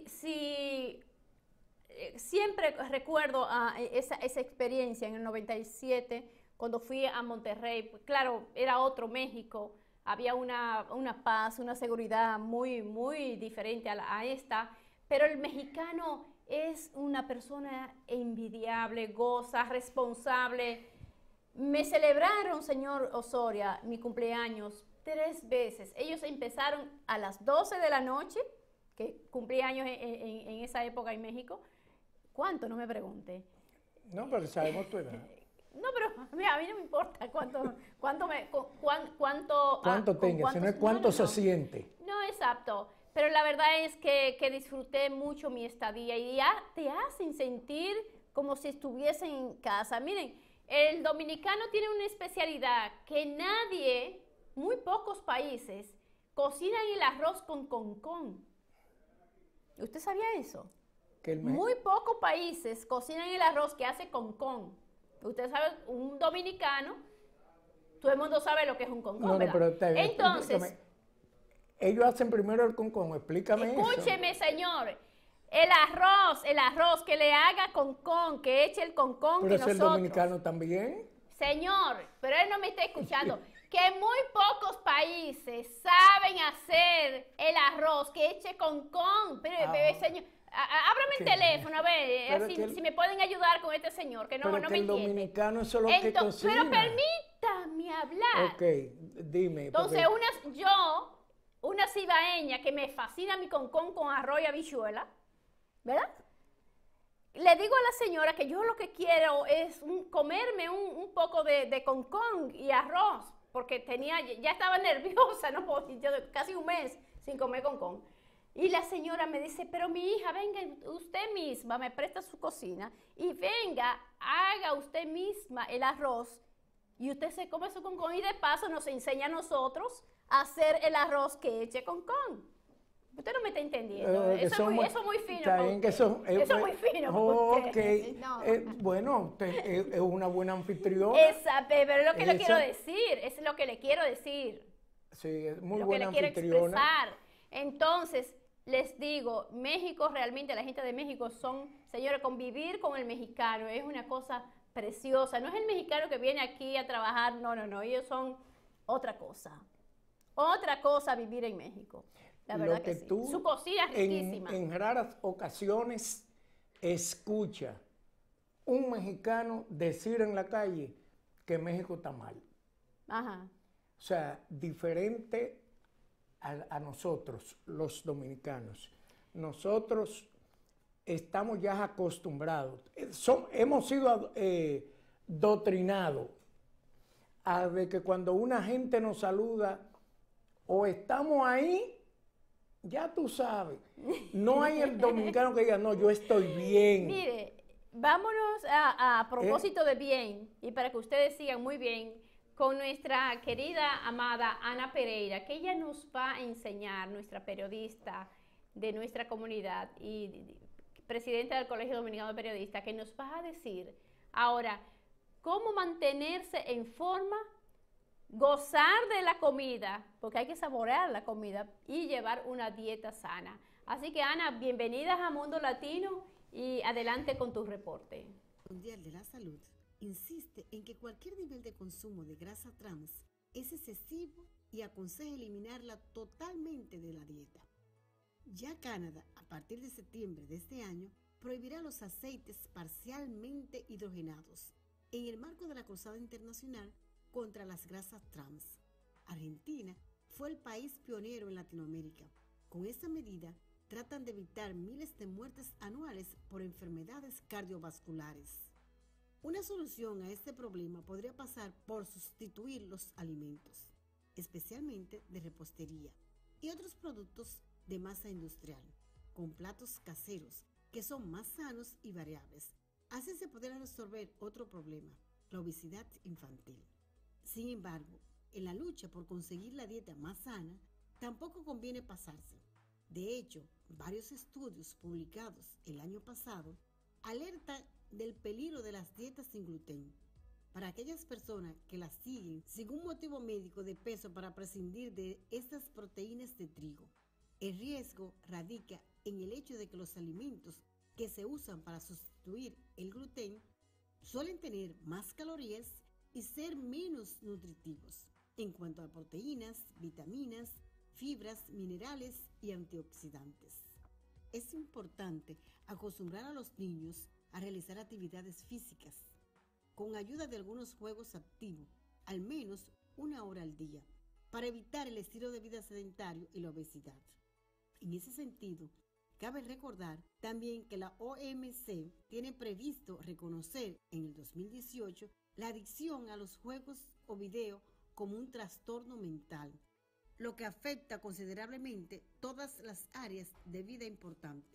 Speaker 1: siempre recuerdo esa experiencia en el 97, cuando fui a Monterrey. Pues, claro, era otro México. Había una paz, una seguridad muy, muy diferente a esta, pero el mexicano es una persona envidiable, goza, responsable. Me celebraron, señor Osoria, mi cumpleaños 3 veces. Ellos empezaron a las 12 de la noche, que cumplí años en esa época en México. ¿Cuánto? No me pregunte.
Speaker 2: No, pero sabemos tu edad.
Speaker 1: No, pero mira, a mí no me importa cuánto
Speaker 2: tenga, sino es cuánto se siente.
Speaker 1: No, exacto. Pero la verdad es que disfruté mucho mi estadía y ya te hacen sentir como si estuviesen en casa. Miren, el dominicano tiene una especialidad que nadie, muy pocos países, cocinan el arroz con concón. ¿Usted sabía eso? Muy pocos países cocinan el arroz que hace concón. Usted sabe, un dominicano, todo el mundo sabe lo que es un concón, ¿verdad?
Speaker 2: Pero
Speaker 1: entonces,
Speaker 2: ellos hacen primero el concón, explícame eso.
Speaker 1: Escúcheme, señor, el arroz que le haga concón, que eche el concón
Speaker 2: pero
Speaker 1: que
Speaker 2: es
Speaker 1: nosotros.
Speaker 2: ¿El dominicano también?
Speaker 1: Señor, pero él no me está escuchando. Que muy pocos países saben hacer el arroz que eche concón. Pero, señor, ábrame el teléfono, a ver, si me pueden ayudar con este señor, que no me entiende.
Speaker 2: El dominicano eso es lo que cocina.
Speaker 1: Pero permítame hablar.
Speaker 2: Ok, dime.
Speaker 1: Entonces, una cibaeña que me fascina mi concón con arroz y habichuela, ¿verdad? Le digo a la señora que yo lo que quiero es comerme un poco de concón y arroz, porque ya estaba nerviosa, ¿no? Yo casi un mes sin comer concón. Y la señora me dice, pero mi hija, venga usted misma, me presta su cocina y venga, haga usted misma el arroz y usted se come su concón y de paso nos enseña a nosotros a hacer el arroz que eche concón. Usted no me está entendiendo. Eso es muy fino.
Speaker 2: Está bien que eso
Speaker 1: es muy fino.
Speaker 2: Ok.
Speaker 1: No.
Speaker 2: Bueno, es una buena anfitriona.
Speaker 1: Pero es lo que le quiero decir. Es lo que le quiero decir.
Speaker 2: Sí, es muy
Speaker 1: lo
Speaker 2: buena
Speaker 1: que le
Speaker 2: anfitriona.
Speaker 1: quiero expresar. Entonces, les digo, México, realmente la gente de México son, señores, convivir con el mexicano es una cosa preciosa. No es el mexicano que viene aquí a trabajar, no. Ellos son otra cosa. Otra cosa vivir en México. La verdad que sí. Su cocina es riquísima.
Speaker 2: En raras ocasiones escucha un mexicano decir en la calle que México está mal.
Speaker 1: Ajá.
Speaker 2: O sea, diferente a nosotros, los dominicanos. Nosotros estamos ya acostumbrados, hemos sido doctrinados a de que cuando una gente nos saluda, o estamos ahí, ya tú sabes, no hay el dominicano que diga, no, yo estoy bien.
Speaker 1: Mire, vámonos a propósito de bien, y para que ustedes sigan muy bien, con nuestra querida, amada Ana Pereira, que ella nos va a enseñar, nuestra periodista de nuestra comunidad y presidenta del Colegio Dominicano de Periodistas, que nos va a decir ahora cómo mantenerse en forma, gozar de la comida, porque hay que saborear la comida y llevar una dieta sana. Así que, Ana, bienvenidas a Mundo Latino y adelante con tu reporte.
Speaker 10: El Mundial de la Salud insiste en que cualquier nivel de consumo de grasa trans es excesivo y aconseja eliminarla totalmente de la dieta. Ya Canadá, a partir de septiembre de este año, prohibirá los aceites parcialmente hidrogenados en el marco de la Cruzada Internacional contra las grasas trans. Argentina fue el país pionero en Latinoamérica. Con esta medida, tratan de evitar miles de muertes anuales por enfermedades cardiovasculares. Una solución a este problema podría pasar por sustituir los alimentos, especialmente de repostería, y otros productos de masa industrial, con platos caseros que son más sanos y variables. Así se podrá resolver otro problema, la obesidad infantil. Sin embargo, en la lucha por conseguir la dieta más sana, tampoco conviene pasarse. De hecho, varios estudios publicados el año pasado alertan del peligro de las dietas sin gluten. Para aquellas personas que las siguen sin un motivo médico de peso para prescindir de estas proteínas de trigo, el riesgo radica en el hecho de que los alimentos que se usan para sustituir el gluten suelen tener más calorías y ser menos nutritivos en cuanto a proteínas, vitaminas, fibras, minerales y antioxidantes. Es importante acostumbrar a los niños a realizar actividades físicas con ayuda de algunos juegos activos, al menos 1 hora al día, para evitar el estilo de vida sedentario y la obesidad. En ese sentido, cabe recordar también que la OMC tiene previsto reconocer en el 2018 la adicción a los juegos o video como un trastorno mental, lo que afecta considerablemente todas las áreas de vida importantes.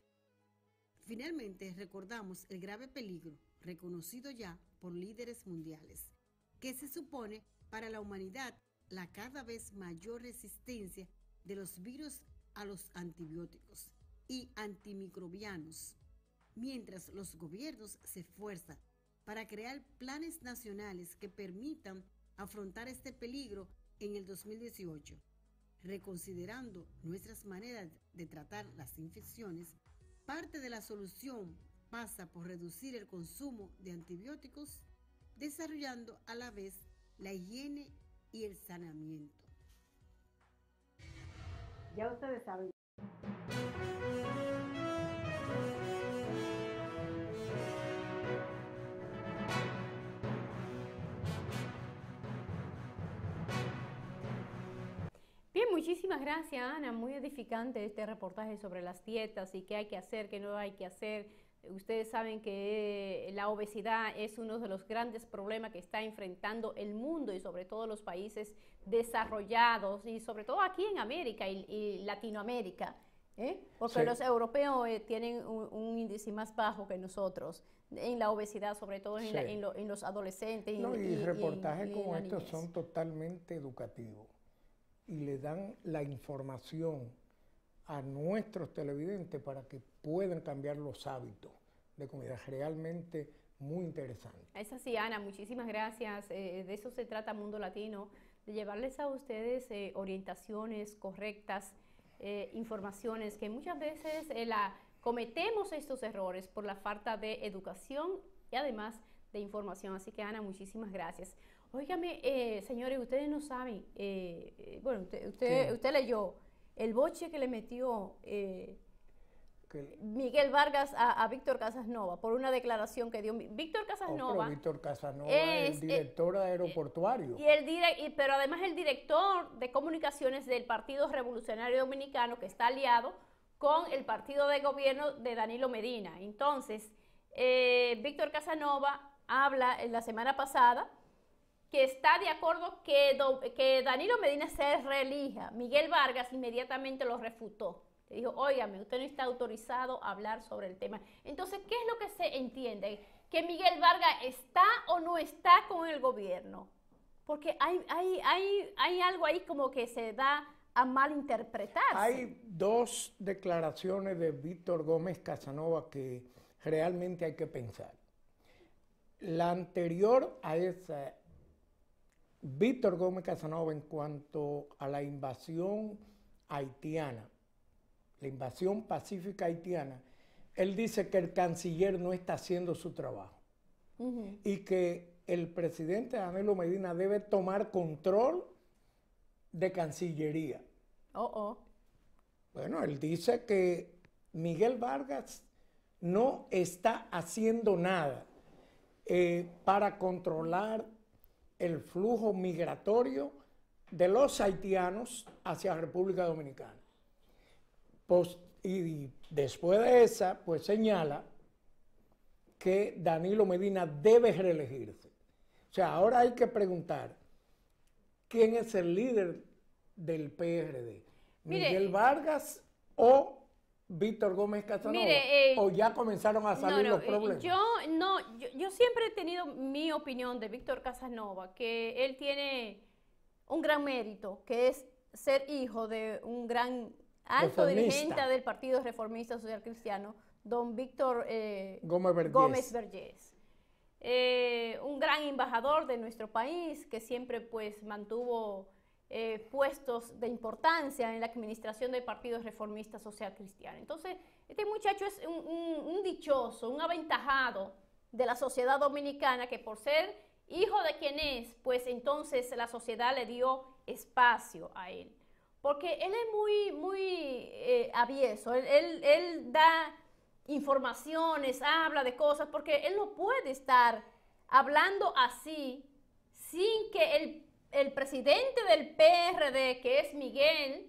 Speaker 10: Finalmente, recordamos el grave peligro, reconocido ya por líderes mundiales, que se supone para la humanidad la cada vez mayor resistencia de los virus a los antibióticos y antimicrobianos, mientras los gobiernos se esfuerzan para crear planes nacionales que permitan afrontar este peligro en el 2018, reconsiderando nuestras maneras de tratar las infecciones. Parte de la solución pasa por reducir el consumo de antibióticos, desarrollando a la vez la higiene y el saneamiento.
Speaker 11: Ya ustedes saben.
Speaker 1: Bien, muchísimas gracias, Ana. Muy edificante este reportaje sobre las dietas y qué hay que hacer, qué no hay que hacer. Ustedes saben que la obesidad es uno de los grandes problemas que está enfrentando el mundo y sobre todo los países desarrollados y sobre todo aquí en América y Latinoamérica. Porque
Speaker 2: Sí.
Speaker 1: los europeos tienen un índice más bajo que nosotros en la obesidad, sobre todo
Speaker 2: Sí.
Speaker 1: en los adolescentes.
Speaker 2: No, y reportajes
Speaker 1: y en
Speaker 2: como
Speaker 1: la
Speaker 2: estos
Speaker 1: niñez.
Speaker 2: son totalmente educativos y le dan la información a nuestros televidentes para que puedan cambiar los hábitos de comida. Realmente muy interesante.
Speaker 1: Es así, Ana, muchísimas gracias. De eso se trata Mundo Latino, de llevarles a ustedes orientaciones correctas, informaciones que muchas veces cometemos estos errores por la falta de educación y además de información. Así que, Ana, muchísimas gracias. Óigame, señores, ustedes no saben, bueno, usted leyó el boche que le metió Miguel Vargas a Víctor Casasnova por una declaración que dio Víctor Casasnova.
Speaker 2: Víctor Casanova es el director aeroportuario.
Speaker 1: Pero además el director de comunicaciones del Partido Revolucionario Dominicano, que está aliado con el partido de gobierno de Danilo Medina. Entonces, Víctor Casanova habla en la semana pasada que está de acuerdo que Danilo Medina se reelija. Miguel Vargas inmediatamente lo refutó. Le dijo, óigame, usted no está autorizado a hablar sobre el tema. Entonces, ¿qué es lo que se entiende? ¿Que Miguel Vargas está o no está con el gobierno? Porque hay algo ahí como que se da a malinterpretarse.
Speaker 2: Hay dos declaraciones de Víctor Gómez Casanova que realmente hay que pensar. La anterior a esa, Víctor Gómez Casanova, en cuanto a la invasión haitiana, la invasión pacífica haitiana, él dice que el canciller no está haciendo su trabajo y que el presidente Danilo Medina debe tomar control de Cancillería. Bueno, él dice que Miguel Vargas no está haciendo nada para controlar el flujo migratorio de los haitianos hacia República Dominicana. Y después de esa, pues señala que Danilo Medina debe reelegirse. O sea, ahora hay que preguntar, ¿quién es el líder del PRD? ¿Miguel Vargas o Víctor Gómez Casanova? ¿O ya comenzaron a salir los problemas?
Speaker 1: Yo siempre he tenido mi opinión de Víctor Casanova, que él tiene un gran mérito, que es ser hijo de un gran alto dirigente del Partido Reformista Social Cristiano, don Víctor Gómez Vergés. Un gran embajador de nuestro país que siempre pues mantuvo puestos de importancia en la administración del Partido Reformista Social Cristiano. Entonces, este muchacho es un dichoso, un aventajado de la sociedad dominicana que por ser hijo de quien es, pues entonces la sociedad le dio espacio a él. Porque él es muy avieso, él da informaciones, habla de cosas, porque él no puede estar hablando así sin que el presidente del PRD, que es Miguel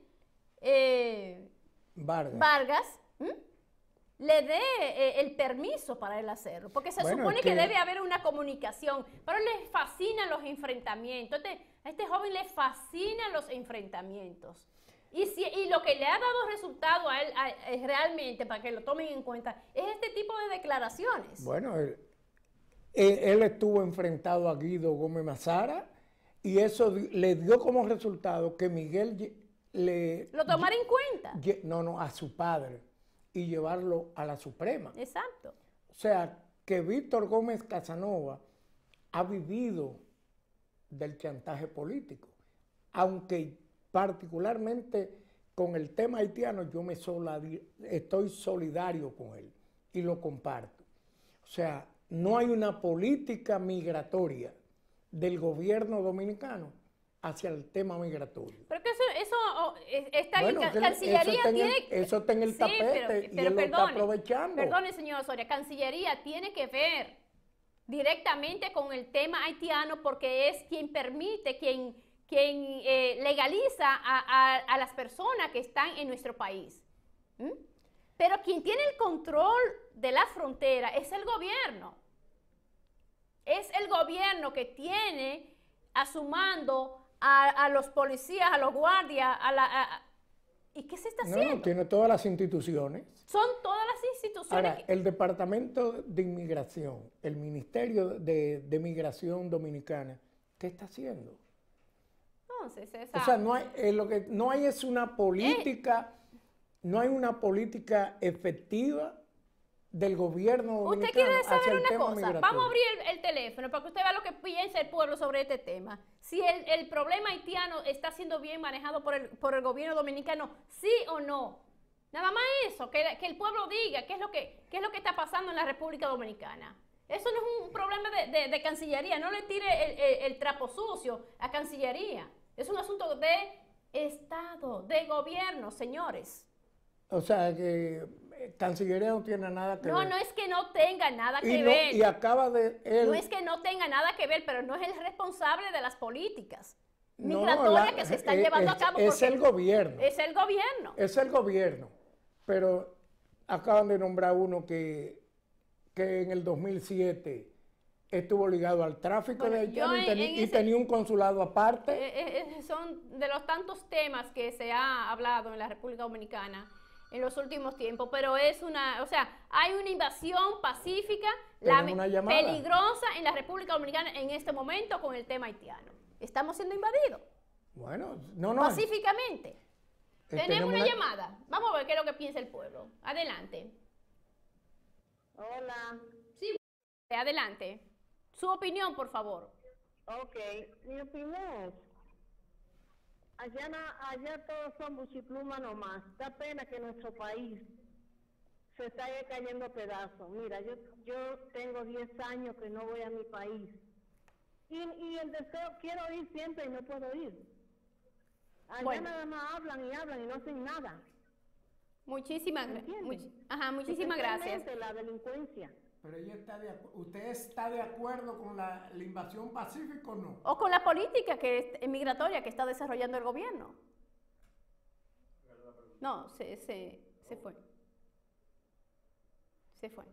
Speaker 1: Vargas, le dé el permiso para él hacerlo, porque se supone que debe haber una comunicación, pero le fascinan los enfrentamientos. A este joven le fascinan los enfrentamientos. Y lo que le ha dado resultado a él realmente, para que lo tomen en cuenta, es este tipo de declaraciones.
Speaker 2: Bueno, él estuvo enfrentado a Guido Gómez Mazara y eso le dio como resultado que Miguel
Speaker 1: lo tomara en cuenta.
Speaker 2: No, a su padre y llevarlo a la Suprema.
Speaker 1: Exacto.
Speaker 2: O sea, que Víctor Gómez Casanova ha vivido del chantaje político, aunque particularmente con el tema haitiano yo estoy solidario con él y lo comparto. O sea, no hay una política migratoria del gobierno dominicano hacia el tema migratorio.
Speaker 1: Pero que eso está bien, Cancillería tiene...
Speaker 2: Eso está en el tapete y él lo está aprovechando.
Speaker 1: Perdone, señor Soria, Cancillería tiene que ver directamente con el tema haitiano porque es quien permite, quien legaliza a las personas que están en nuestro país. Pero quien tiene el control de la frontera es el gobierno. Es el gobierno que tiene a su mando a los policías, a los guardias, ¿Y qué se está haciendo?
Speaker 2: No, tiene todas las instituciones.
Speaker 1: Son todas las instituciones.
Speaker 2: Ahora, el Departamento de Inmigración, el Ministerio de Migración Dominicana, ¿qué está haciendo?
Speaker 1: Entonces,
Speaker 2: o sea, no hay, lo que no hay es una política, no hay una política efectiva del gobierno dominicano.
Speaker 1: ¿Usted quiere saber
Speaker 2: hacia el
Speaker 1: una
Speaker 2: tema
Speaker 1: cosa?
Speaker 2: migratorio.
Speaker 1: Vamos a abrir el teléfono para que usted vea lo que piensa el pueblo sobre este tema. Si el problema haitiano está siendo bien manejado por el gobierno dominicano, sí o no. Nada más eso, que el pueblo diga qué es lo que está pasando en la República Dominicana. Eso no es un problema de Cancillería, no le tire el trapo sucio a Cancillería. Es un asunto de Estado, de gobierno, señores.
Speaker 2: O sea, que Cancillería no tiene nada que ver.
Speaker 1: No, no es que no tenga nada que ver.
Speaker 2: Y acaba de...
Speaker 1: No es que no tenga nada que ver, pero no es el responsable de las políticas migratorias que se están llevando a cabo.
Speaker 2: Es el gobierno.
Speaker 1: Es el gobierno.
Speaker 2: Es el gobierno. Pero acaban de nombrar uno que en el 2007 estuvo ligado al tráfico de haitianos y tenía un consulado aparte.
Speaker 1: Son de los tantos temas que se ha hablado en la República Dominicana en los últimos tiempos, pero hay una invasión pacífica, peligrosa en la República Dominicana en este momento con el tema haitiano. Estamos siendo invadidos.
Speaker 2: Bueno, no.
Speaker 1: Pacíficamente. Tenemos una llamada. Vamos a ver qué es lo que piensa el pueblo. Adelante.
Speaker 11: Hola.
Speaker 1: Sí, adelante. Su opinión, por favor.
Speaker 11: Ok, mi opinión es, allá todos son buchipluma nomás. Da pena que nuestro país se está cayendo a pedazos. Mira, yo tengo 10 años que no voy a mi país. Y el deseo, quiero ir siempre y no puedo ir. Allá nada más hablan y no hacen nada.
Speaker 1: Muchísimas gracias.
Speaker 11: La delincuencia.
Speaker 2: Pero ¿usted está de acuerdo con la invasión pacífica o no?
Speaker 1: O con la política migratoria que está desarrollando el gobierno. No, se fue. Se fue.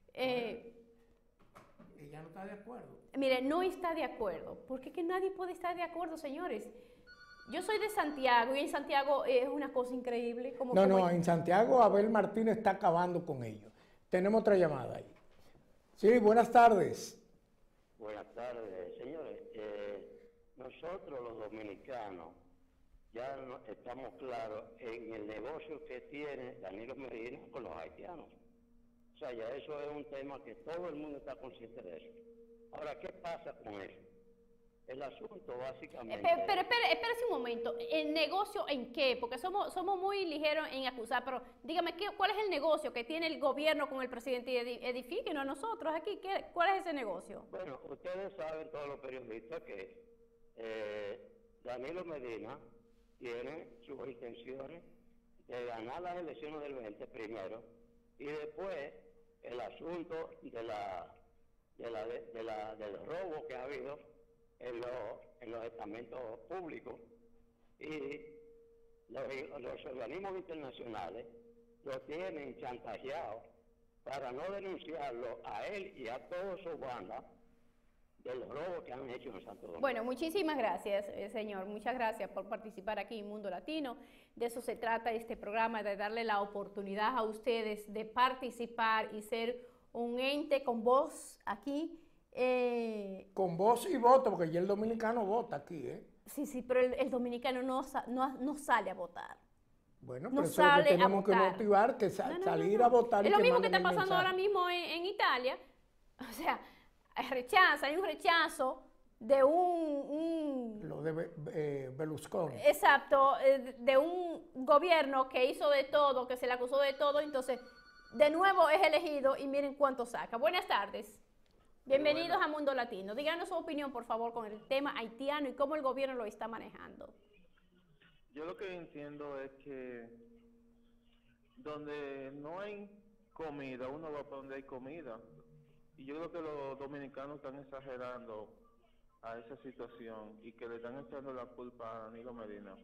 Speaker 2: Ella no está de acuerdo.
Speaker 1: Mire, no está de acuerdo. Porque es que nadie puede estar de acuerdo, señores. Yo soy de Santiago y en Santiago es una cosa increíble.
Speaker 2: En Santiago Abel Martínez está acabando con ellos. Tenemos otra llamada ahí. Sí, buenas tardes.
Speaker 12: Buenas tardes, señores. Nosotros los dominicanos ya estamos claros en el negocio que tiene Danilo Medina con los haitianos. O sea, ya eso es un tema que todo el mundo está consciente de eso. Ahora, ¿qué pasa con eso? El asunto básicamente...
Speaker 1: Pero espérese un momento, ¿el negocio en qué? Porque somos muy ligeros en acusar, pero dígame, ¿cuál es el negocio que tiene el gobierno con el presidente? Y edifíquenos a nosotros aquí, ¿cuál es ese negocio?
Speaker 12: Bueno, ustedes saben, todos los periodistas, que Danilo Medina tiene sus intenciones de ganar las elecciones del 20 primero, y después el asunto del robo que ha habido en los estamentos públicos, y los organismos internacionales lo tienen chantajeado para no denunciarlo a él y a toda su banda de los robos que han hecho en Santo Domingo.
Speaker 1: Bueno, muchísimas gracias, señor. Muchas gracias por participar aquí en Mundo Latino. De eso se trata este programa, de darle la oportunidad a ustedes de participar y ser un ente con voz aquí.
Speaker 2: Con voz y voto, porque ya el dominicano vota aquí, ¿eh?
Speaker 1: Sí, pero el dominicano no sale a votar.
Speaker 2: Bueno, pero eso es lo que tenemos que motivar, que salir a votar.
Speaker 1: Es lo mismo que está pasando ahora mismo en Italia. O sea, hay un rechazo de
Speaker 2: lo de Berlusconi.
Speaker 1: Exacto, de un gobierno que hizo de todo, que se le acusó de todo, entonces de nuevo es elegido y miren cuánto saca. Buenas tardes. Bienvenidos a Mundo Latino. Díganos su opinión, por favor, con el tema haitiano y cómo el gobierno lo está manejando.
Speaker 13: Yo lo que entiendo es que donde no hay comida, uno va para donde hay comida. Y yo creo que los dominicanos están exagerando a esa situación y que le están echando la culpa a Danilo Medina.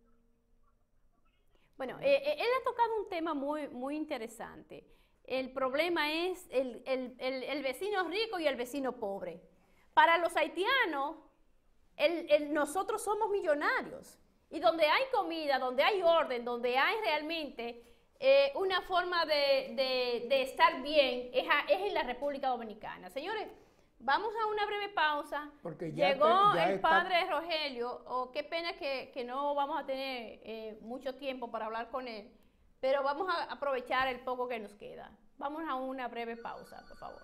Speaker 1: Bueno, él ha tocado un tema muy interesante. El problema es el vecino rico y el vecino pobre. Para los haitianos, nosotros somos millonarios Y donde hay comida, donde hay orden, donde hay realmente una forma de estar bien, es en la República Dominicana. Señores, vamos a una breve pausa.
Speaker 2: Porque
Speaker 1: llegó el padre Rogelio. Qué pena que no vamos a tener mucho tiempo para hablar con él, pero vamos a aprovechar el poco que nos queda. Vamos a una breve pausa, por favor.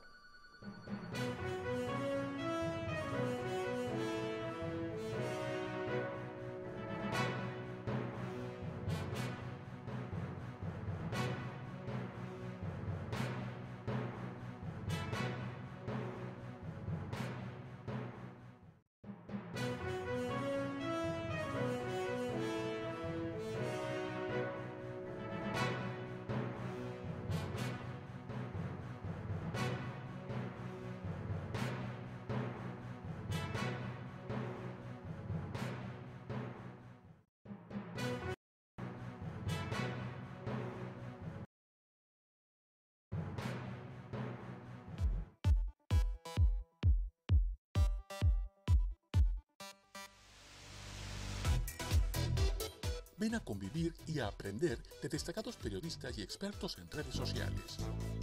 Speaker 14: Ven a convivir y a aprender de destacados periodistas y expertos en redes sociales.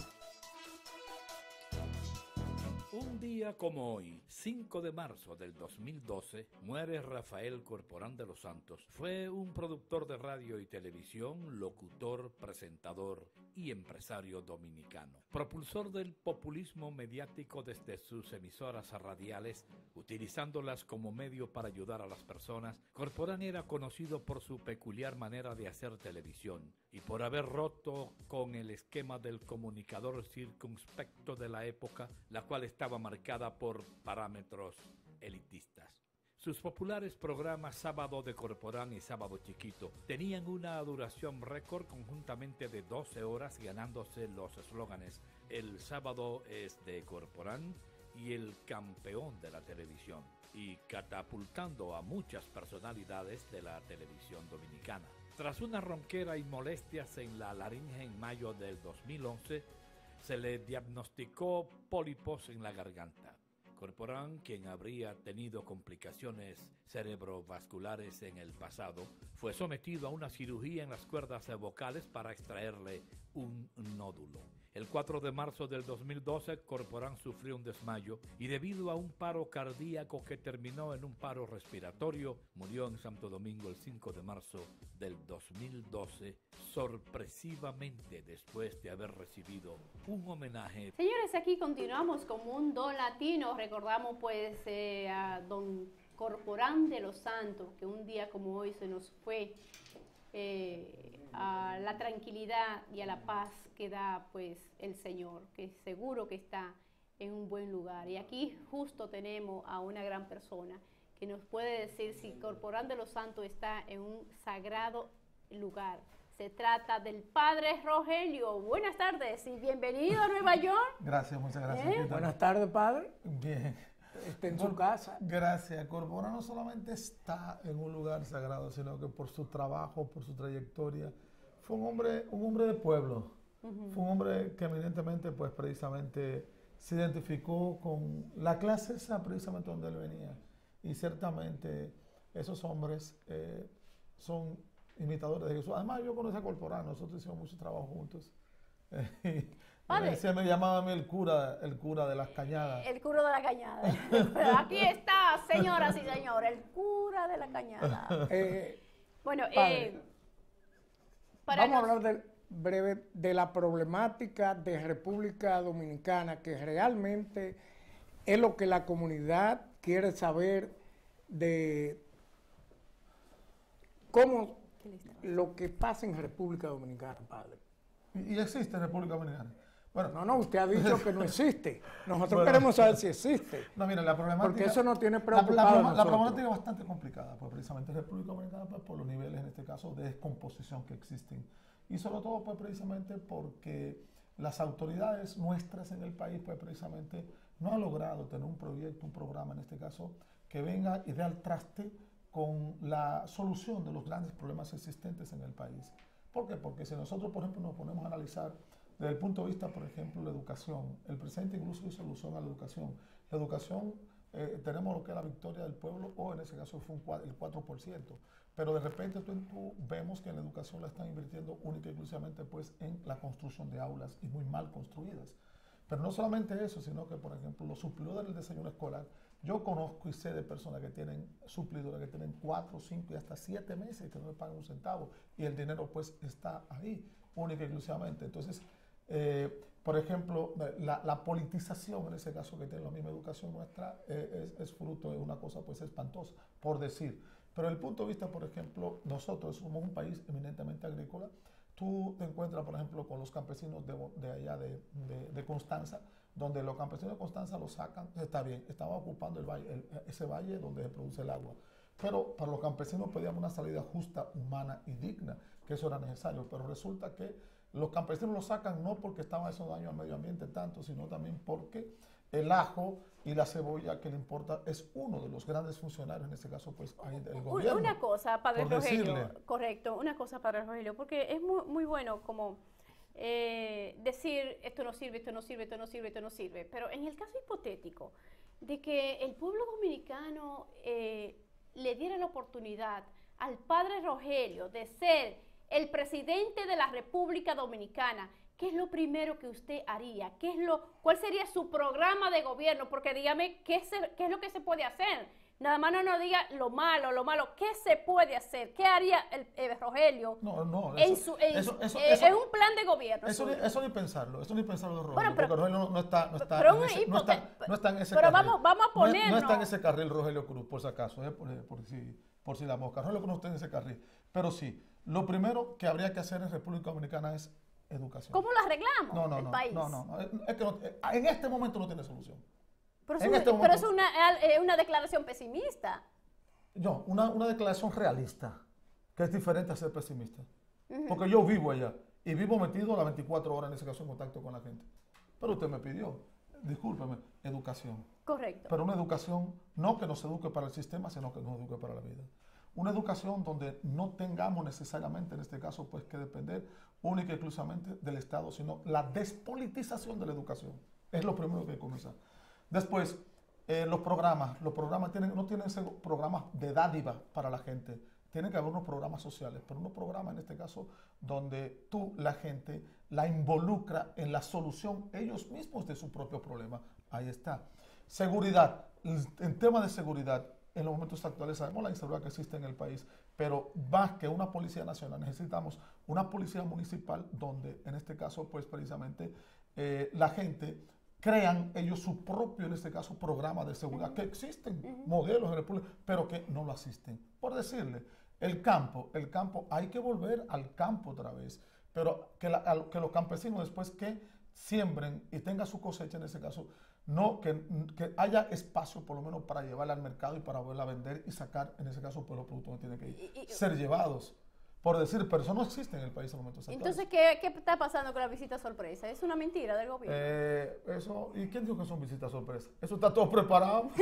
Speaker 15: Un día como hoy, 5 de marzo del 2012, muere Rafael Corporán de los Santos. Fue un productor de radio y televisión, locutor, presentador y empresario dominicano. Propulsor del populismo mediático desde sus emisoras radiales, utilizándolas como medio para ayudar a las personas, Corporán era conocido por su peculiar manera de hacer televisión y por haber roto con el esquema del comunicador circunspecto de la época, la cual estaba marcada por parámetros elitistas. Sus populares programas Sábado de Corporán y Sábado Chiquito tenían una duración récord conjuntamente de 12 horas, ganándose los eslóganes "El sábado es de Corporán" y "El campeón de la televisión", y catapultando a muchas personalidades de la televisión dominicana. Tras una ronquera y molestias en la laringe en mayo del 2011, se le diagnosticó pólipos en la garganta. Corporán, quien habría tenido complicaciones cerebrovasculares en el pasado, fue sometido a una cirugía en las cuerdas vocales para extraerle un nódulo. El 4 de marzo del 2012, Corporán sufrió un desmayo y debido a un paro cardíaco que terminó en un paro respiratorio, murió en Santo Domingo el 5 de marzo del 2012, sorpresivamente después de haber recibido un homenaje.
Speaker 1: Señores, aquí continuamos con Mundo Latino. Recordamos pues a don Corporán de los Santos, que un día como hoy se nos fue, a la tranquilidad y a la paz que da pues el Señor, que seguro que está en un buen lugar. Y aquí justo tenemos a una gran persona que nos puede decir si Corporán de los Santos está en un sagrado lugar. Se trata del padre Rogelio. Buenas tardes y bienvenido a Nueva York.
Speaker 16: Gracias, muchas gracias.
Speaker 2: Buenas tardes, padre.
Speaker 16: Bien.
Speaker 2: Está en su casa.
Speaker 16: Gracias. Corporán no solamente está en un lugar sagrado, sino que por su trabajo, por su trayectoria, fue un hombre de pueblo. Fue un hombre que evidentemente, pues precisamente, se identificó con la clase esa precisamente donde él venía. Y ciertamente esos hombres son imitadores de Jesús. Además, yo conocí a Corporán, nosotros hicimos mucho trabajo juntos. Me llamaba a mí el cura de las Cañadas.
Speaker 1: El cura de la Cañada. Aquí está, señoras y señores, el cura de la Cañada. Bueno,
Speaker 2: vamos a hablar breve de la problemática de República Dominicana, que realmente es lo que la comunidad quiere saber de cómo lo que pasa en República Dominicana, padre.
Speaker 16: ¿Y existe en República Dominicana?
Speaker 2: Bueno, no, usted ha dicho que no existe. Nosotros queremos saber si existe.
Speaker 16: No, mira, la problemática...
Speaker 2: Porque eso nos tiene preocupados.
Speaker 16: La problemática es bastante complicada, pues precisamente en República Dominicana, pues, por los niveles, en este caso, de descomposición que existen. Y sobre todo, pues precisamente porque las autoridades nuestras en el país, pues precisamente, no han logrado tener un proyecto, un programa, en este caso, que venga y dé al traste con la solución de los grandes problemas existentes en el país. ¿Por qué? Porque si nosotros, por ejemplo, nos ponemos a analizar desde el punto de vista, por ejemplo, la educación, el presidente incluso hizo alusión a la educación. La educación tenemos lo que es la victoria del pueblo, o en ese caso fue el 4%. Pero de repente tú vemos que en la educación la están invirtiendo única y exclusivamente pues, en la construcción de aulas y muy mal construidas. Pero no solamente eso, sino que, por ejemplo, los suplidores del desayuno escolar, yo conozco y sé de personas que tienen suplidores que tienen 4, 5 y hasta 7 meses y que no le pagan un centavo, y el dinero pues está ahí, única y exclusivamente. Entonces, por ejemplo, la politización en ese caso que tiene la misma educación nuestra es fruto de una cosa pues espantosa, por decir. Pero el punto de vista, por ejemplo, nosotros somos un país eminentemente agrícola. Tú te encuentras, por ejemplo, con los campesinos de allá de Constanza, donde los campesinos de Constanza lo sacan, está bien, estaban ocupando ese valle donde se produce el agua. Pero para los campesinos pedíamos una salida justa, humana y digna, que eso era necesario. Pero resulta que los campesinos lo sacan no porque estaban haciendo daño al medio ambiente tanto, sino también porque el ajo y la cebolla que le importa es uno de los grandes funcionarios, en este caso, pues, ahí del gobierno.
Speaker 1: Una cosa, Padre Rogelio, correcto, una cosa, Padre Rogelio, porque es muy bueno como decir esto no sirve, esto no sirve, esto no sirve, esto no sirve, pero en el caso hipotético de que el pueblo dominicano le diera la oportunidad al Padre Rogelio de ser el presidente de la República Dominicana, ¿qué es lo primero que usted haría? ¿Cuál sería su programa de gobierno? Porque dígame, ¿qué es lo que se puede hacer? Nada más no nos diga lo malo. ¿Qué se puede hacer? ¿Qué haría el Rogelio en un plan de gobierno?
Speaker 16: Eso ni pensarlo, Rogelio,
Speaker 1: bueno,
Speaker 16: porque Rogelio no está en ese
Speaker 1: pero
Speaker 16: carril.
Speaker 1: Vamos a ponernos.
Speaker 16: No está en ese carril Rogelio Cruz, por si acaso, por si la mosca. Rogelio Cruz no está en ese carril. Pero sí, lo primero que habría que hacer en República Dominicana es educación.
Speaker 1: ¿Cómo lo arreglamos el país?
Speaker 16: No. Es que en este momento no tiene solución.
Speaker 1: Pero es una declaración pesimista.
Speaker 16: No, una declaración realista, que es diferente a ser pesimista. Porque yo vivo allá y vivo metido a las 24 horas en ese caso en contacto con la gente. Pero usted me pidió, discúlpeme, educación.
Speaker 1: Correcto.
Speaker 16: Pero una educación no que nos eduque para el sistema, sino que nos eduque para la vida. Una educación donde no tengamos necesariamente, en este caso, pues que depender única y exclusivamente del Estado, sino la despolitización de la educación. Es lo primero que hay que comenzar. Después, los programas no tienen que ser programas de dádiva para la gente. Tienen que haber unos programas sociales, pero unos programas, en este caso, donde la gente, la involucra en la solución ellos mismos de su propio problema. Ahí está. Seguridad. En tema de seguridad, en los momentos actuales sabemos la inseguridad que existe en el país, pero más que una policía nacional, necesitamos una policía municipal donde, en este caso, pues precisamente, la gente crean ellos su propio, en este caso, programa de seguridad, que existen modelos en la República, pero que no lo asisten. Por decirle, el campo, hay que volver al campo otra vez, pero que los campesinos después que siembren y tengan su cosecha, en ese caso, que haya espacio por lo menos para llevarla al mercado y para volverla a vender y sacar, en ese caso, pues los productos que tienen que ser llevados. Por decir, pero eso no existe en el país en momentos actuales.
Speaker 1: Entonces, ¿qué está pasando con la visita sorpresa? ¿Es una mentira del gobierno?
Speaker 16: ¿Y quién dijo que son visitas sorpresa? Eso está todo preparado.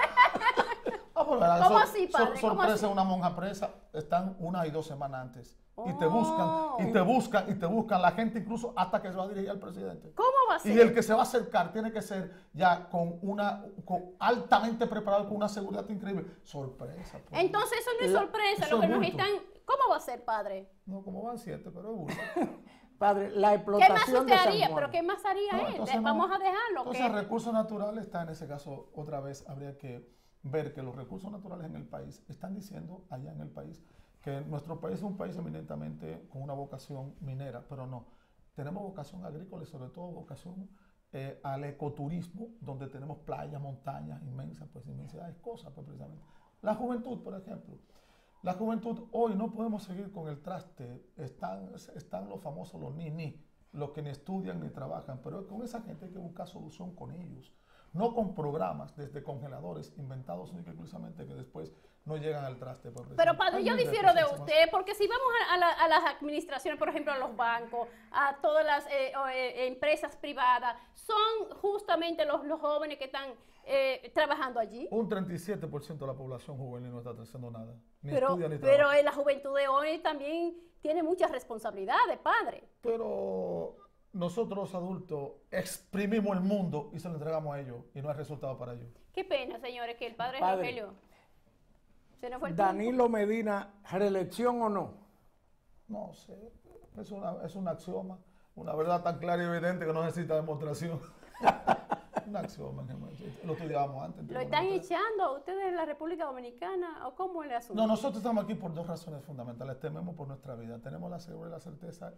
Speaker 1: ¿Cómo así, padre?
Speaker 16: Sorpresa, una monja presa, están 1 y 2 semanas antes. Y te buscan, la gente incluso hasta que se va a dirigir al presidente.
Speaker 1: ¿Cómo va a ser?
Speaker 16: Y el que se va a acercar tiene que ser ya altamente preparado, con una seguridad increíble. Sorpresa. Pues.
Speaker 1: Entonces eso no es sorpresa, lo que nos están... ¿Cómo va a ser, padre?
Speaker 16: No, como van 7, pero es 1.
Speaker 2: Padre, la explotación
Speaker 1: ¿Qué más usted haría? ¿Pero qué más haría él? Vamos a dejarlo.
Speaker 16: Entonces, recursos naturales está en ese caso, otra vez habría que ver que los recursos naturales en el país están diciendo allá en el país que nuestro país es un país eminentemente con una vocación minera, pero no. Tenemos vocación agrícola y sobre todo vocación al ecoturismo, donde tenemos playas, montañas inmensas, pues inmensidades de cosas, pues precisamente. La juventud, por ejemplo. La juventud, hoy no podemos seguir con el traste. Están los famosos, los los que ni estudian ni trabajan, pero con esa gente hay que buscar solución con ellos. No con programas desde congeladores inventados únicamente exclusivamente que después no llegan al traste.
Speaker 1: Pero padre, yo difiero de usted, porque si vamos a las administraciones, por ejemplo, a los bancos, a todas las empresas privadas, son justamente los jóvenes que están trabajando allí.
Speaker 16: Un 37% de la población juvenil no está haciendo nada, ni estudia ni trabaja.
Speaker 1: Pero la juventud de hoy también tiene muchas responsabilidades, padre.
Speaker 16: Pero nosotros los adultos exprimimos el mundo y se lo entregamos a ellos y no hay resultado para ellos.
Speaker 1: Qué pena, señores, que el padre Rogelio se nos fue el
Speaker 2: Danilo Medina, ¿reelección o no?
Speaker 16: No sé, es un axioma, una verdad tan clara y evidente que no necesita demostración. Un axioma, lo estudiábamos antes.
Speaker 1: ¿Lo están echando a ustedes en la República Dominicana o cómo es el asunto?
Speaker 16: No, nosotros estamos aquí por 2 razones fundamentales. Tememos por nuestra vida, tenemos la seguridad y la certeza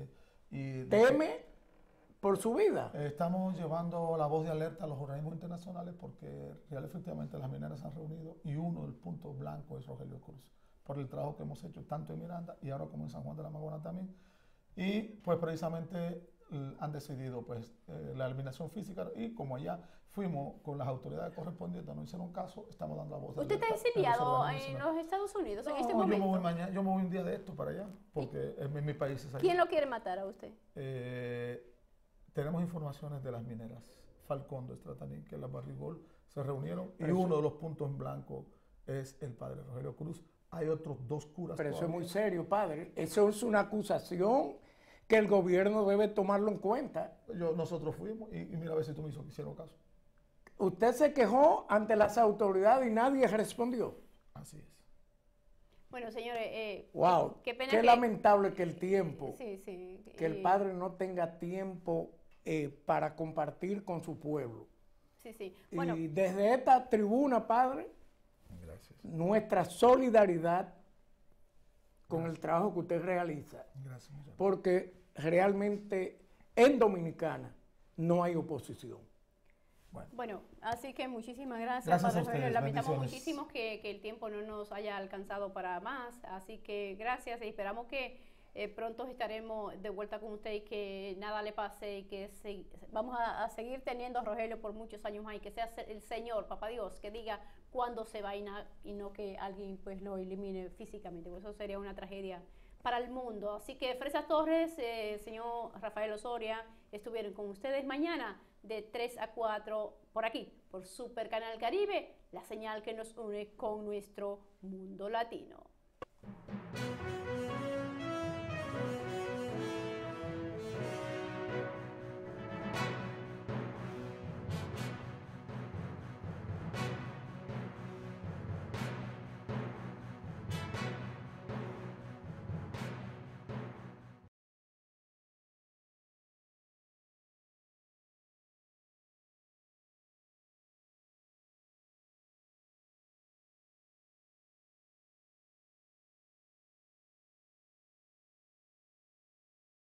Speaker 2: ¿Teme por su vida?
Speaker 16: Estamos llevando la voz de alerta a los organismos internacionales porque real efectivamente las mineras se han reunido y uno del punto blanco es Rogelio Cruz, por el trabajo que hemos hecho tanto en Miranda y ahora como en San Juan de la Maguana también. Y pues precisamente han decidido pues la eliminación física y como allá fuimos con las autoridades correspondientes, no hicieron caso, estamos dando la voz de
Speaker 1: alerta. ¿Usted está exiliado en los Estados Unidos en este momento?
Speaker 16: Yo me voy mañana, yo me voy un día de esto para allá, porque en mi país es allá.
Speaker 1: ¿Quién lo quiere matar a usted?
Speaker 16: Tenemos informaciones de las mineras Falcón de Estrataní, que las Barrigol se reunieron y uno de los puntos en blanco es el padre Rogelio Cruz. Hay otros 2 curas.
Speaker 2: Pero eso es muy serio, padre. Eso es una acusación que el gobierno debe tomarlo en cuenta.
Speaker 16: Nosotros fuimos y mira a ver si tú me hicieron caso.
Speaker 2: Usted se quejó ante las autoridades y nadie respondió.
Speaker 16: Así es.
Speaker 1: Bueno, señores,
Speaker 2: wow,
Speaker 1: qué pena
Speaker 2: qué lamentable que el tiempo,
Speaker 1: que
Speaker 2: el padre no tenga tiempo para compartir con su pueblo.
Speaker 1: Bueno,
Speaker 2: y desde esta tribuna, padre,
Speaker 16: gracias,
Speaker 2: nuestra solidaridad con el trabajo que usted realiza.
Speaker 16: Gracias,
Speaker 2: porque realmente en Dominicana no hay oposición.
Speaker 1: Bueno, así que muchísimas gracias
Speaker 16: Padre Rogelio.
Speaker 1: Lamentamos muchísimo que el tiempo no nos haya alcanzado para más, así que gracias y esperamos que pronto estaremos de vuelta con usted y que nada le pase y que vamos a seguir teniendo a Rogelio por muchos años más y que sea el Señor, Papá Dios, que diga cuándo se va y no que alguien pues lo elimine físicamente, pues eso sería una tragedia para el mundo. Así que Fresas Torres, señor Rafael Osoria, estuvieron con ustedes mañana de 3 a 4 por aquí, por Super Canal Caribe, la señal que nos une con nuestro mundo latino.